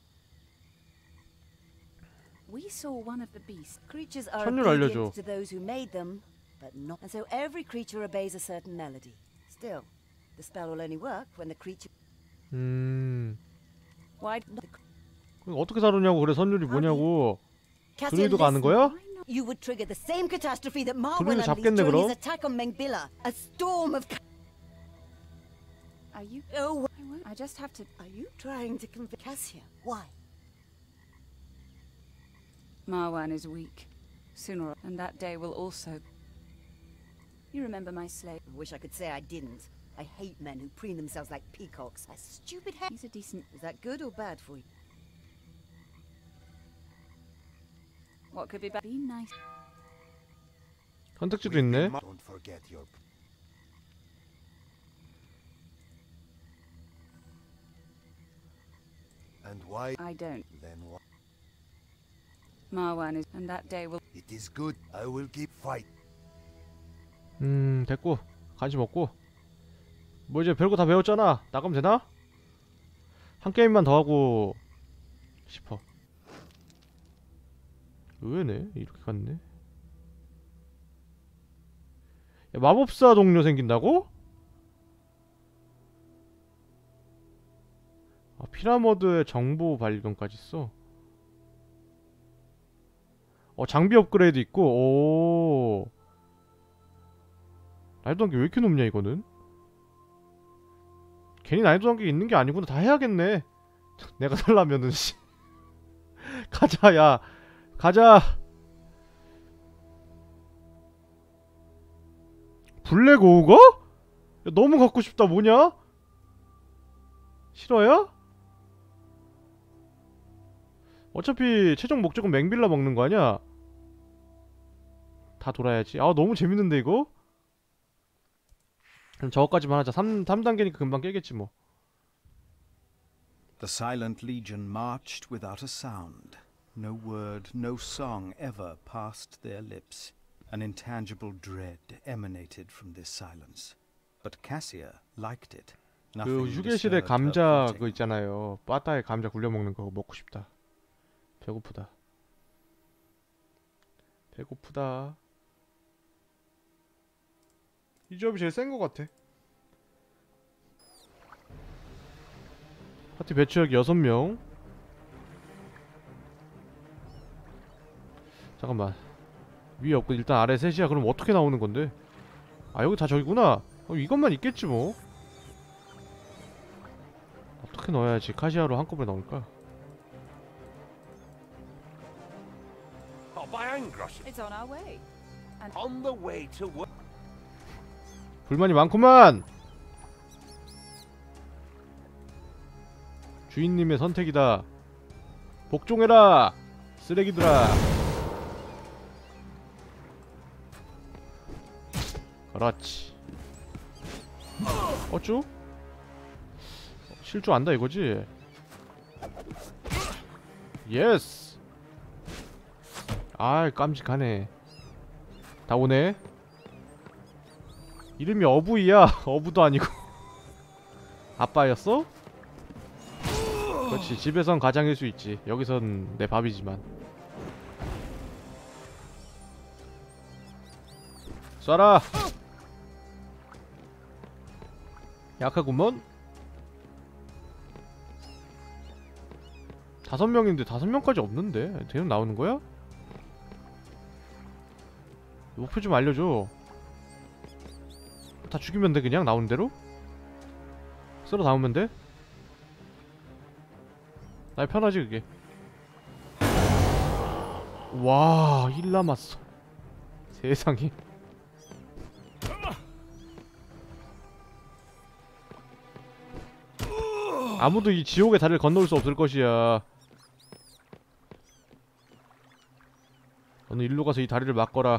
We saw one of the beasts. Creatures are 선율 obedient 알려줘. to those who made them, but not. And so every creature obeys a certain melody. Still, the spell will only work when the creature... 음. Why? 그럼 어떻게 다루냐고. 그래 선율이 뭐냐고. Cassia, druid가 아는 listen. 거야? You would trigger the same catastrophe that Marwan druid을 unleashed 잡겠네 during 그럼. his attack on Mengbilla. A storm of... Are you? Oh, I won't. I just have to. are you trying to convince Cassia? Why? Marwan is weak. Sooner or and that day will also. You remember my slave? I wish I could say I didn't. I hate men who preen themselves like peacocks. That stupid head. He's a decent. Is that good or bad for you? What could be bad? Be nice. 선택지도 있네. Don't forget your... And why? I don't. Then what? Marwan is, and that day will. It is good. I will keep fight. 음 됐고 간식 먹고. 뭐 이제 별거 다 배웠잖아. 나가면 되나? 한 게임만 더 하고 싶어. 의외네. 이렇게 갔네. 야, 마법사 동료 생긴다고? 아, 피라모드의 정보 발견까지 있어. 어 장비 업그레이드 있고. 오 난이도 단계 왜 이렇게 높냐 이거는. 괜히 난이도 단계 있는 게 아니구나. 다 해야겠네. 내가 살라면은 씨. 가자 야 가자. 블랙 오우거? 야, 너무 갖고 싶다. 뭐냐? 싫어요? 어차피 최종 목적은 맹빌라 먹는 거 아니야? 다 돌아야지. 아 너무 재밌는데 이거? 그럼 저거까지만 하자. 삼, 삼 단계니까 금방 깨겠지 뭐. The silent legion marched without a sound. No word, no song ever passed their lips. An intangible dread emanated from this silence. But Cassia liked it. 그 Nothing 휴게실에 disturbed her 감자 plotting. 그거 있잖아요. 바타에 감자 굴려 먹는 거 먹고 싶다. 배고프다. 배고프다. 이 조합이 제일 센 거 같아. 파티 배치력 여섯 명. 잠깐만. 위에 없고 일단 아래 셋이야. 그럼 어떻게 나오는 건데? 아 여기 다 저기구나. 어, 이것만 있겠지 뭐. 어떻게 넣어야지 카시아로 한꺼번에 나올까? Oh, by Angros. It's on our way. And On the way to work. 불만이 많구만. 주인님의 선택이다. 복종해라 쓰레기들아. 그렇지. 어쭈? 실주 안다 이거지? 예스. 아이 깜찍하네. 다 오네. 이름이 어부이야. 어부도 아니고. 아빠였어? 그렇지. 집에선 가장일 수 있지. 여기선 내 밥이지만. 쏴라. 약하구먼. 다섯 명인데 다섯 명까지 없는데 대형 나오는 거야? 목표 좀 알려줘. 다 죽이면 돼 그냥 나오는 대로? 쓸어 담으면 돼? 날 편하지 그게. 와, 일 남았어. 세상에. 아무도 이 지옥의 다리를 건너올 수 없을 것이야. 너는 일로 가서 이 다리를 막거라.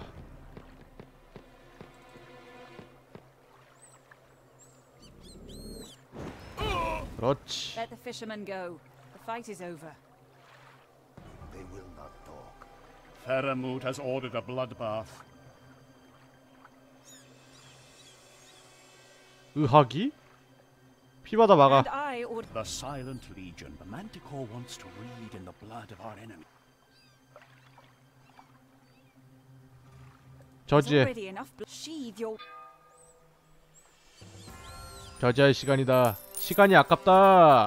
그렇지. let the fishermen go. The fight is over. They will not talk. Faramut has ordered a bloodbath. 의학이? 피바다 막아. And I order The Silent Legion. The Manticore wants to read in the blood of our enemy. 저지해. already enough blood. Sheathe your 저지할 시간이다. 시간이 아깝다.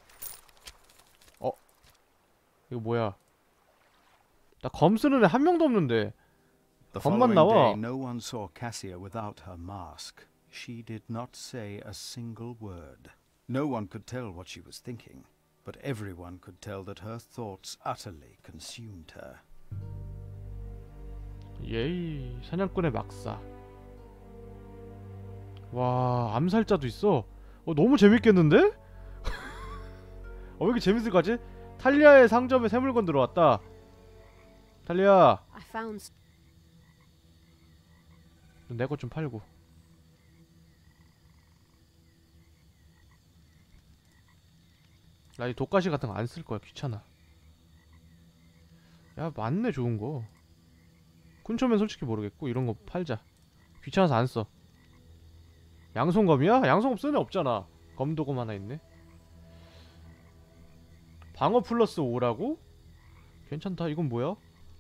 어? 이거 뭐야? 나 검 쓰는 애 한 명도 없는데. The 검만 following 나와. day, no one saw Cassia without her mask. She did not say a single word. No one could tell what she was thinking, but everyone could tell that her thoughts utterly consumed her. 예이, 사냥꾼의 막사. 와, 암살자도 있어. 어, 너무 재밌겠는데? 어, 왜 이렇게 재밌을 것 같지? 탈리아의 상점에 새 물건 들어왔다. 탈리아, I found 내 것 좀 팔고. 나 이 독가시 같은 거 안 쓸 거야. 귀찮아. 야, 많네 좋은 거. 쿤초면 솔직히 모르겠고 이런 거 팔자. 귀찮아서 안 써. 양손검이야? 양손검 쓰는 애 없잖아. 검도검 하나 있네. 방어 플러스 오라고? 괜찮다. 이건 뭐야?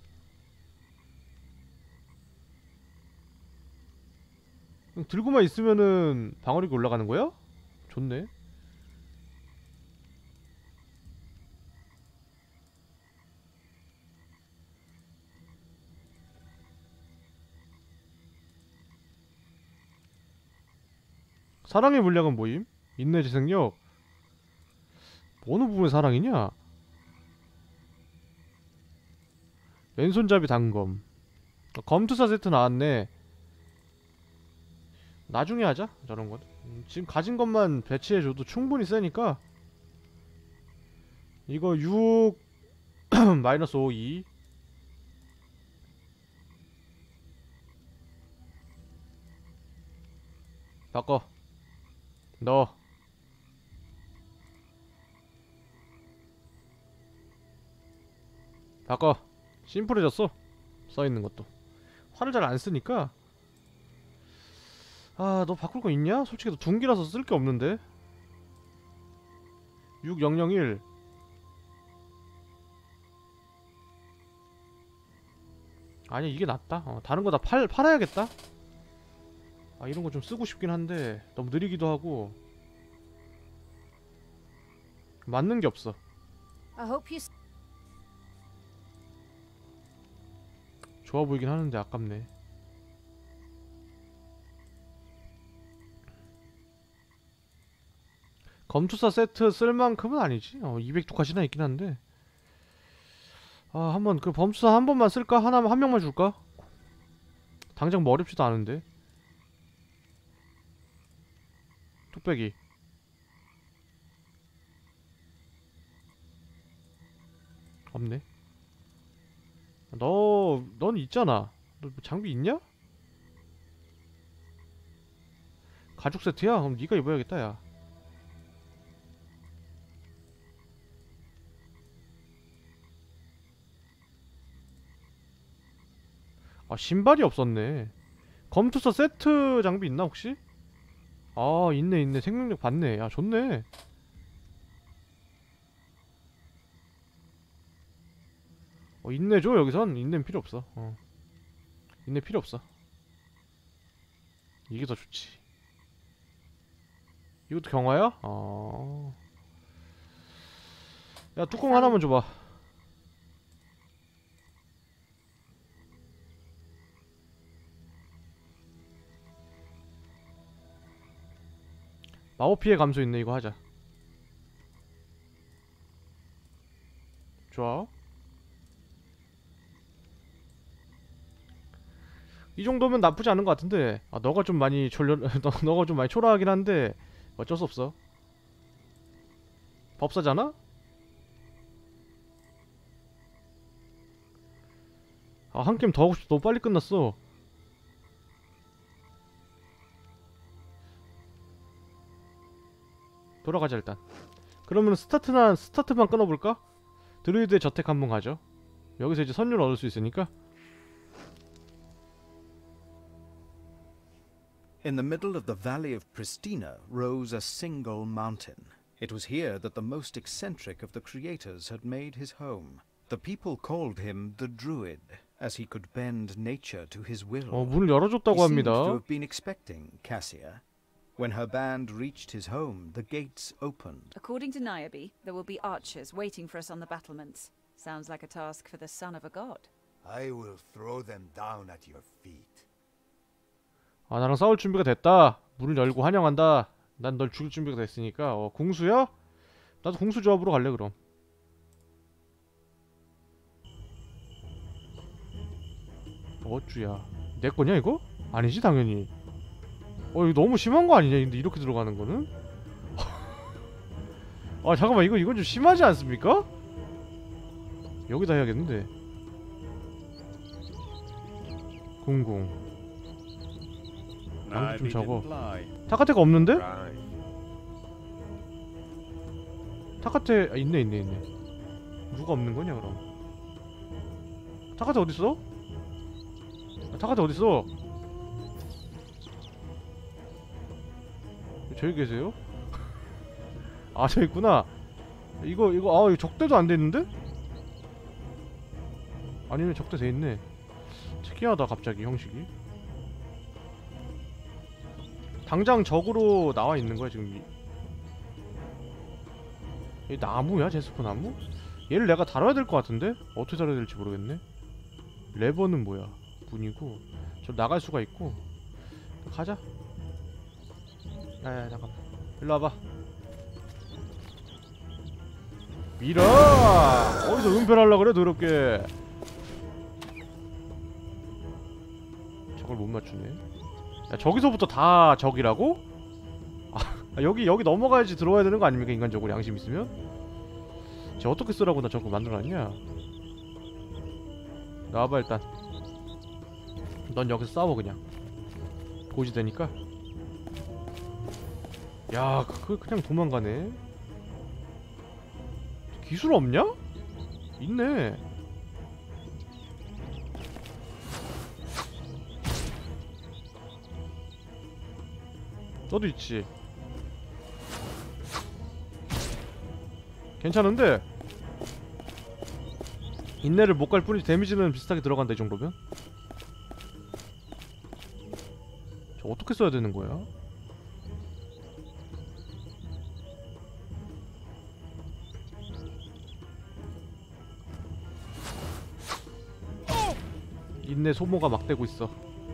그냥 들고만 있으면은 방어력이 올라가는 거야? 좋네. 사랑의 물량은 뭐임? 인내 재생력. 어느 부분의 사랑이냐? 왼손잡이 단검. 검투사 세트 나왔네. 나중에 하자 저런 건. 음, 지금 가진 것만 배치해줘도 충분히 세니까. 이거 육 마이너스 오, 이. 바꿔. 넣어. 바꿔. 심플해졌어. 써있는 것도. 활을 잘 안 쓰니까. 아, 너 바꿀 거 있냐? 솔직히 너 둔기라서 쓸 게 없는데. 육천일. 아니, 이게 낫다. 어, 다른 거 다 팔, 팔아야겠다. 아, 이런 거 좀 쓰고 싶긴 한데 너무 느리기도 하고 맞는 게 없어. I hope you. 좋아 보이긴 하는데 아깝네. 검투사 세트 쓸 만큼은 아니지. 어, 이백 두카시나 있긴 한데. 아, 한번 그 범투사 한 번만 쓸까? 하나, 한 명만 줄까? 당장 뭐 어렵지도 않은데. 뚝배기. 없네. 너, 넌 있잖아. 너 장비 있냐? 가죽 세트야? 그럼 네가 입어야겠다, 야. 아, 신발이 없었네. 검투사 세트 장비 있나 혹시? 아, 있네 있네. 생명력 받네. 야, 좋네. 어, 인내줘. 여기선 인내는 필요 없어. 어. 인내 필요 없어. 이게 더 좋지. 이것도 경화야? 어. 야, 뚜껑 하나만 줘봐. 마법 피해 감소 있네. 이거 하자. 좋아. 이 정도면 나쁘지 않은 것 같은데. 아, 너가 좀 많이 졸려. 너, 너가 좀 많이 초라하긴 한데 어쩔 수 없어. 법사잖아? 아, 한 게임 더 하고 싶어. 너무 빨리 끝났어. 돌아가자 일단. 그러면 스타트나 스타트만 끊어볼까? 드루이드의 저택 한번 가죠. 여기서 이제 선율을 얻을 수 있으니까. In the middle of the valley of Pristina rose a single mountain. It was here that the most eccentric of the creators had made his home. The people called him the Druid, as he could bend nature to his will. 어, 문을 열어줬다고 He seemed 합니다. to have been expecting Cassia. When her band reached his home, the gates opened. According to Niobe, there will be archers waiting for us on the battlements. Sounds like a task for the son of a god. I will throw them down at your feet. 아, 나랑 싸울 준비가 됐다. 문을 열고 환영한다. 난 널 죽일 준비가 됐으니까. 어, 공수야? 나도 공수 조합으로 갈래 그럼. 어쭈야. 내 거냐 이거? 아니지 당연히. 어, 이거 너무 심한 거 아니냐? 근데 이렇게 들어가는 거는? 아, 잠깐만. 이거 이건 좀 심하지 않습니까? 여기다 해야겠는데. 공공. 양도 좀 적어. 타카테가 없는데? 타카테 아, 있네 있네 있네. 누가 없는 거냐 그럼? 타카테 어딨어? 아, 타카테 어딨어? 저기 계세요? 아, 저기 있구나. 이거 이거 아, 이거 적대도 안 돼 있는데? 아니면 적대 돼 있네. 특이하다 갑자기 형식이. 당장 적으로 나와 있는 거야 지금. 이, 이 나무야? 제스퍼 나무? 얘를 내가 다뤄야 될 것 같은데? 어떻게 다뤄야 될지 모르겠네. 레버는 뭐야? 문이고 저 나갈 수가 있고. 가자. 야야 잠깐만. 일로 와봐. 밀어! 어디서 은폐하려고 그래 더럽게. 저걸 못 맞추네. 야, 저기서부터 다 적이라고? 아, 여기 여기 넘어가야지 들어와야 되는 거 아닙니까? 인간적으로 양심 있으면? 쟤 어떻게 쓰라고 나 저거 만들어놨냐? 나와봐 일단. 넌 여기서 싸워 그냥. 고지되니까. 야, 그 그냥 도망가네. 기술 없냐? 있네. 너도 있지. 괜찮은데? 인내를 못 갈 뿐이지 데미지는 비슷하게 들어간다 이 정도면? 저 어떻게 써야 되는 거야? 인내 소모가 막 되고 있어.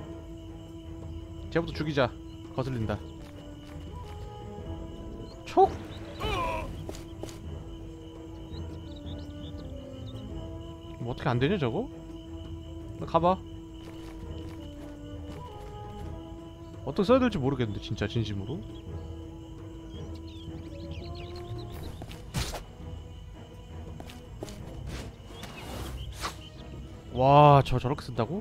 쟤부터 죽이자. 거슬린다. 촉! 뭐 어떻게 안 되냐 저거? 나 가봐. 어떻게 써야 될지 모르겠는데 진짜 진심으로. 와, 저 저렇게 쓴다고?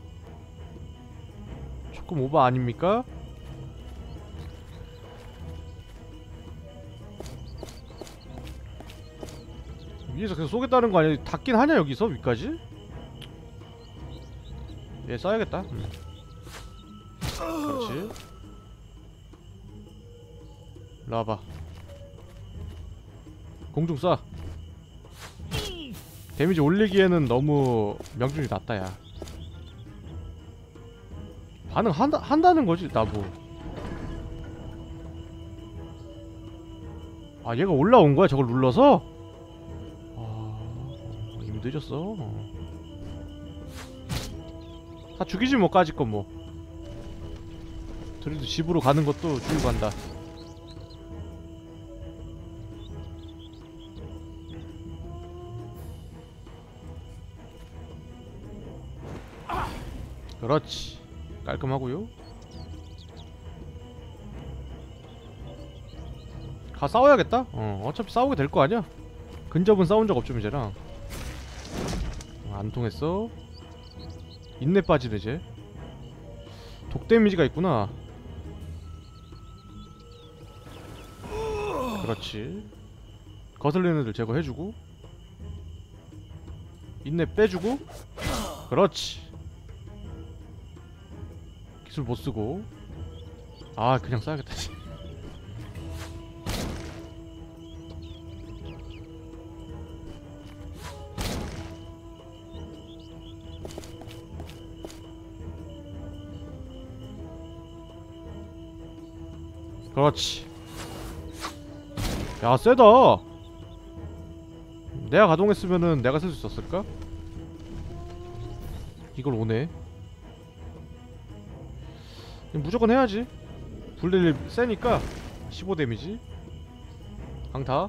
조금 오버 아닙니까? 위에서 계속 쏘겠다는 거 아니야? 닿긴 하냐 여기서 위까지? 얘 쏴야겠다. 음. 그렇지. 일로 와봐. 공중 쏴. 데미지 올리기에는 너무 명중이 낮다 야. 반응한다, 한다는 거지 나보. 아 얘가 올라온 거야 저걸 눌러서? 아 이미 늦었어. 다 죽이지 뭐 까짓 건 뭐. 그래도 집으로 가는 것도 죽이고 간다. 그렇지. 깔끔하고요. 가 싸워야겠다. 어 어차피 싸우게 될 거 아니야. 근접은 싸운 적 없죠 이제랑. 어, 안 통했어. 인내 빠지네 쟤. 독 데미지가 있구나. 그렇지. 거슬리는 애들 제거해주고 인내 빼주고. 그렇지. 기술 못쓰고. 아 그냥 써야겠다. 그렇지. 야 세다. 내가 가동했으면은 내가 쓸 수 있었을까? 이걸 오네. 무조건 해야지. 불딜 세니까 십오 데미지. 강타.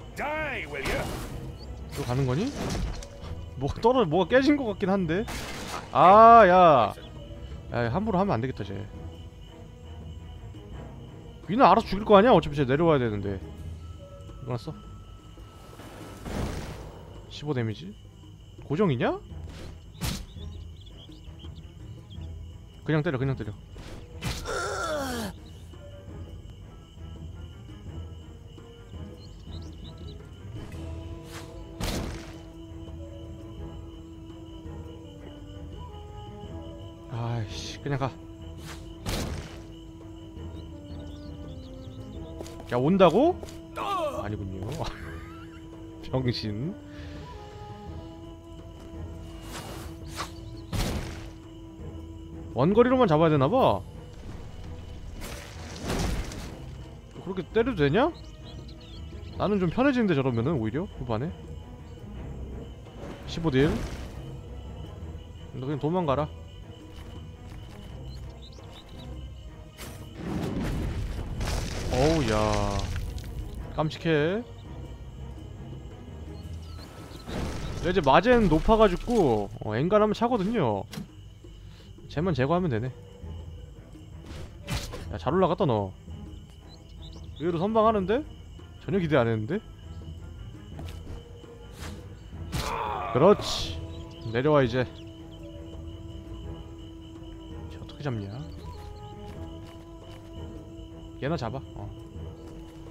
이거 가는 거니? 뭐가 떨어 뭐가 깨진 것 같긴 한데. 아 야. 야 함부로 하면 안 되겠다 쟤. 위는 알아서 죽일 거 아니야? 어차피 쟤 내려와야 되는데. 이거 써. 십오 데미지. 고정이냐? 그냥 때려 그냥 때려. 아이씨 그냥 가. 야 온다고? 아니군요. 병신. 원거리로만 잡아야 되나봐. 그렇게 때려도 되냐? 나는 좀 편해지는데 저러면은 오히려 후반에 십오 딜. 너 그냥 도망가라. 어우 야 깜찍해. 이제 마젠 높아가지고 어, 엔간하면 차거든요. 쟤만 제거하면 되네. 야 잘 올라갔다 너. 의외로 선방하는데? 전혀 기대 안했는데? 그렇지. 내려와 이제. 쟤 어떻게 잡냐? 얘나 잡아. 어.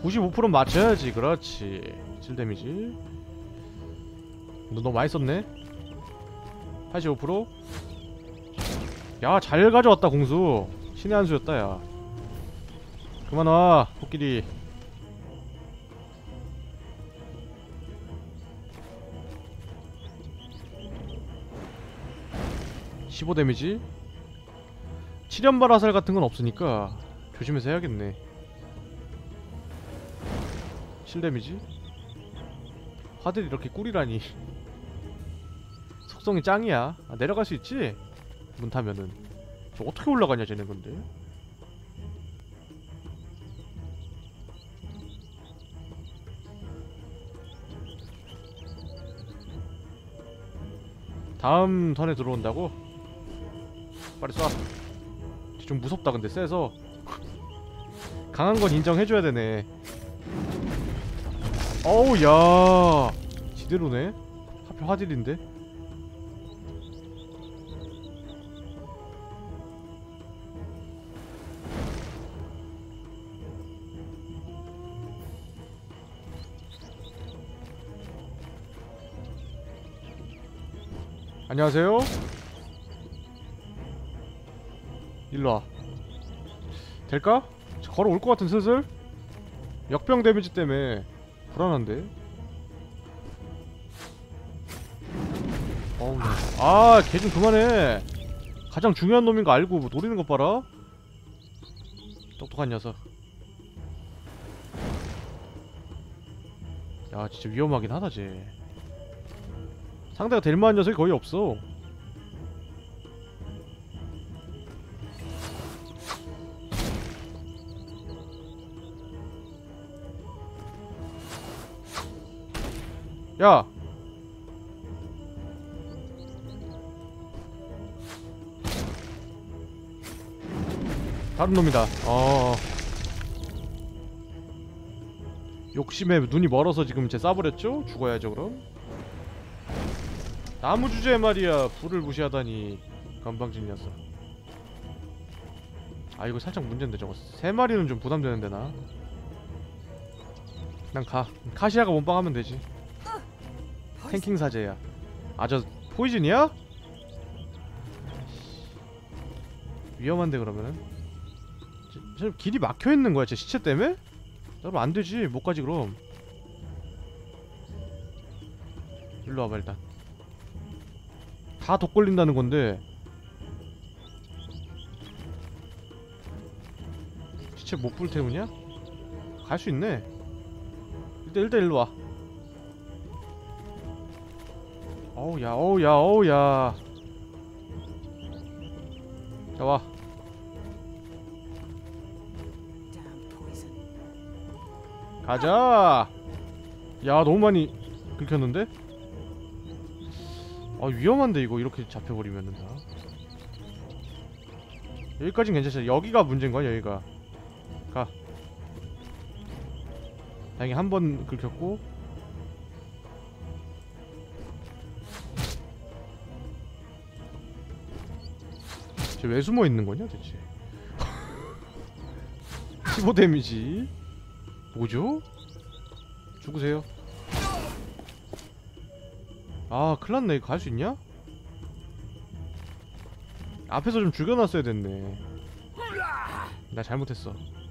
구십오 퍼센트 맞춰야지. 그렇지. 칠 데미지. 너 너무 많이 썼네. 팔십오 퍼센트. 야, 잘 가져왔다 공수. 신의 한 수였다. 야, 그만 와 코끼리. 십오 데미지. 칠연발 화살 같은 건 없으니까 조심해서 해야겠네. 칠 데미지. 화들이 이렇게 꿀이라니. 속성이 짱이야. 아, 내려갈 수 있지? 문 타면은. 저 어떻게 올라가냐 쟤네 근데. 다음 턴에 들어온다고? 빨리 쏴. 좀 무섭다 근데 세서. 강한 건 인정해줘야 되네. 어우 야, 지대로네. 하필 화딜인데. 안녕하세요. 일로와. 될까? 걸어올 것 같은 슬슬? 역병 데미지 때문에 불안한데? 어우, 아, 걔 좀 그만해. 가장 중요한 놈인 거 알고 뭐 노리는 것 봐라. 똑똑한 녀석. 야, 진짜 위험하긴 하다 쟤. 상대가 될 만한 녀석이 거의 없어. 야! 다른 놈이다. 어. 욕심에 눈이 멀어서 지금 쟤 쏴버렸죠? 죽어야죠 그럼. 나무 주제에 말이야. 불을 무시하다니. 건방진 녀석. 아, 이거 살짝 문제인데 저거 세 마리는 좀 부담되는데 나. 그냥 가. 카시아가 몸빵하면 되지. 탱킹 사제야. 아, 저 포이즌이야? 위험한데 그러면은. 저, 저 길이 막혀있는 거야 제 시체 때문에? 여러분 안되지. 못가지 그럼. 일로 와봐 일단. 다 독 걸린다는 건데. 시체 못 불태우냐? 갈 수 있네. 일단 일단 일로 와. 어우 야 어우 야 어우 야. 자 와. 가자. 야, 너무 많이 긁혔는데? 아, 위험한데 이거 이렇게 잡혀버리면은 다. 여기까진 괜찮아. 여기가 문제인거야. 여기가. 가. 다행히 한 번 긁혔고. 쟤 왜 숨어있는거냐 대체. 십오 데미지. 뭐죠? 죽으세요. 아, 큰일났네. 이거 갈 수 있냐? 앞에서 좀 죽여놨어야 됐네. 나 잘못했어.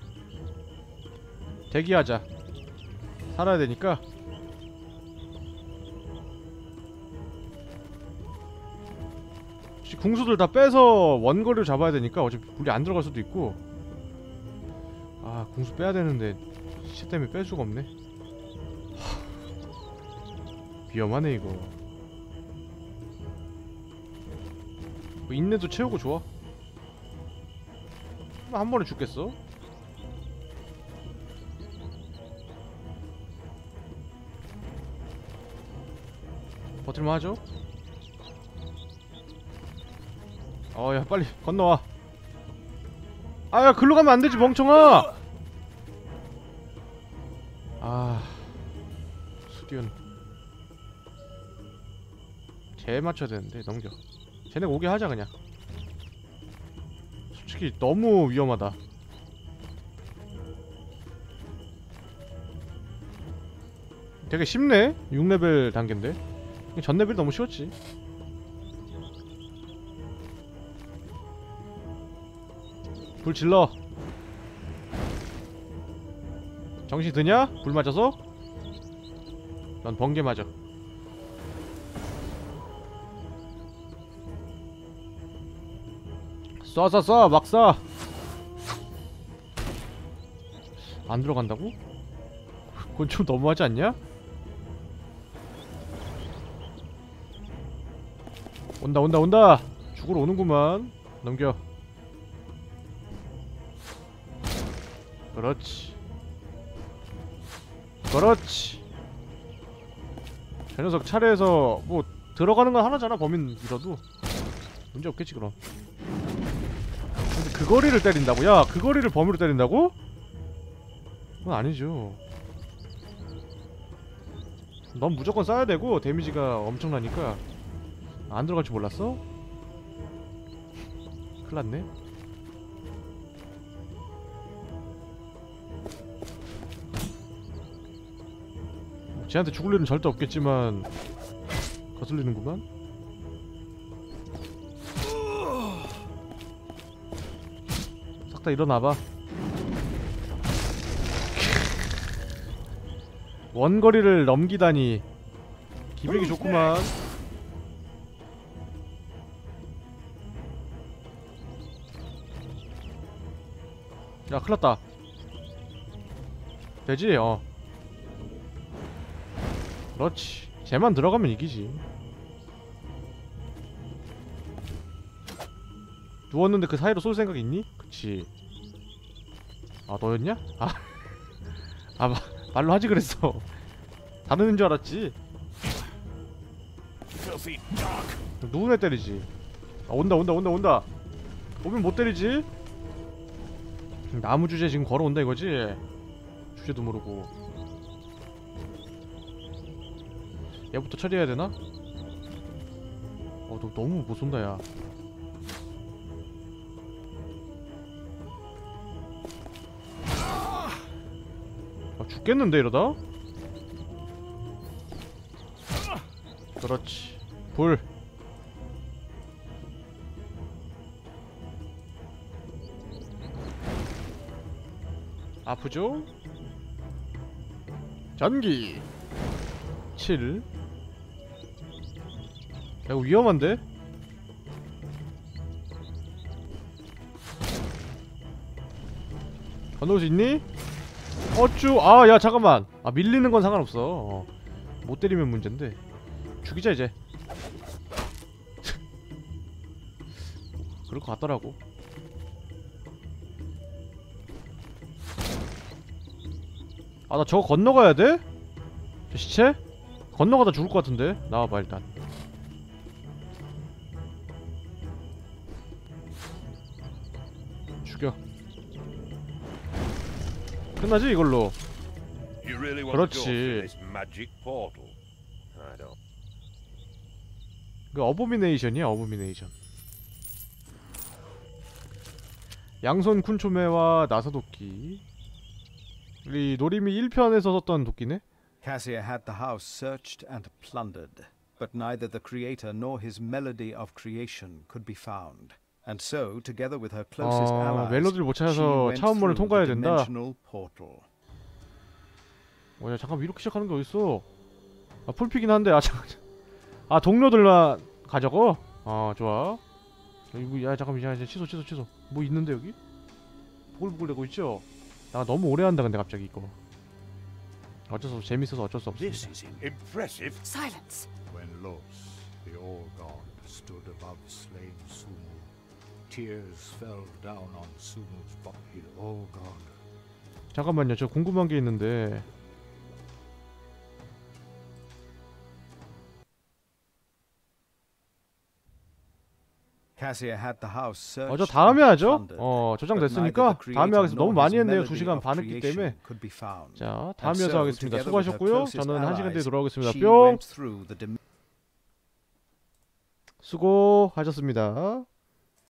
대기하자. 살아야 되니까. 궁수들 다 빼서 원거리를 잡아야 되니까 어차피 불이 안 들어갈 수도 있고. 아, 궁수 빼야 되는데 시체 때문에 뺄 수가 없네. 하... 위험하네 이거. 뭐 인내도 채우고 좋아. 한 번에 죽겠어? 버틸만 하죠? 어, 야 빨리 건너와. 아야, 글로 가면 안되지 멍청아. 아, 수디언 쟤 맞춰야 되는데. 넘겨. 쟤네 오게 하자 그냥. 솔직히 너무 위험하다. 되게 쉽네. 육 레벨 단계인데 전 레벨 너무 쉬웠지. 불 질러. 정신 드냐? 불 맞아서? 넌 번개 맞아. 쏴 쏴 쏴 막 쏴. 안 들어간다고? 그건 좀 너무하지 않냐? 온다 온다 온다. 죽으러 오는구만. 넘겨. 그렇지 그렇지. 저 녀석 차례에서 뭐 들어가는 건 하나잖아. 범인 잃어도 문제 없겠지 그럼. 근데 그 거리를 때린다고? 야, 그 거리를 범위로 때린다고? 그건 아니죠. 넌 무조건 쏴야 되고 데미지가 엄청나니까. 안 들어갈 줄 몰랐어? 큰일났네. 쟤한테 죽을 일은 절대 없겠지만 거슬리는구만. 싹 다 일어나봐. 원거리를 넘기다니 기백이 좋구만. 야, 큰일났다. 되지? 어. 그렇지. 쟤만 들어가면 이기지. 누웠는데 그 사이로 쏠 생각 있니? 그치. 아, 너였냐? 아, 아 마, 말로 하지 그랬어. 다른 줄 알았지. 누구네 때리지? 아, 온다 온다 온다 온다. 오면 못 때리지? 나무 주제 지금 걸어온다 이거지? 주제도 모르고. 얘부터 처리해야 되나? 어, 너 너무 못 쏜다, 야. 아, 죽겠는데, 이러다? 그렇지. 불. 아프죠? 전기. 칠. 야, 이거 위험한데? 건너올 수 있니? 어쭈. 아, 야, 잠깐만. 아, 밀리는 건 상관없어. 어. 못 때리면 문제인데. 죽이자 이제. 그럴 것 같더라고. 아, 나 저거 건너가야 돼? 저 시체? 건너가다 죽을 것 같은데? 나와봐 일단. 죽여. 끝나지 이걸로. 그렇지. 그 어보미네이션이야, 어보미네이션. 양손 쿤초메와 나사도끼. 우리 노리미 일 편에서 썼던 도끼네? Cassia had the house searched and plundered, but neither the creator nor his melody of creation could be found. And so, together with her closest 어, allies, 멜로디를 못 she 찾아서 went 차원문을 through the 통과해야 된다. dimensional portal. 어, 야, 잠깐 이렇게 시작하는 게 어딨어? 아, 풀피긴 한데, 아, 잠깐. 아, 동료들만 가져고? 어, 좋아. 이거, 야, 잠깐만, 야, 취소, 취소, 취소. 뭐 있는데, 여기? 보글보글 대고 있죠? 나 너무 오래 한다, 근데 갑자기 이거. 어쩔 수 없어, 재밌어서 어쩔 수 없어. Impressive. Silence. When Los, the All-God, stood above slain Sumu, tears fell down on Sumu's body. All-God. 잠깐만요, 저 궁금한 게 있는데. Cassia had the house searched 어, 저 다음에 and 하죠? plundered, 어, but 저장됐으니까 neither the 다음에 creator 하겠습니다. nor 너무 많이 his 했네요. 두 melody 시간 of 반 했기 때문에. creation could be found. 자, And 다음 so, 이어서 하겠습니다. together with her 수고하셨고요. closest 저는 한 시간 뒤에 allies, 돌아오겠습니다. she 뿅! went through the dim- 수고하셨습니다.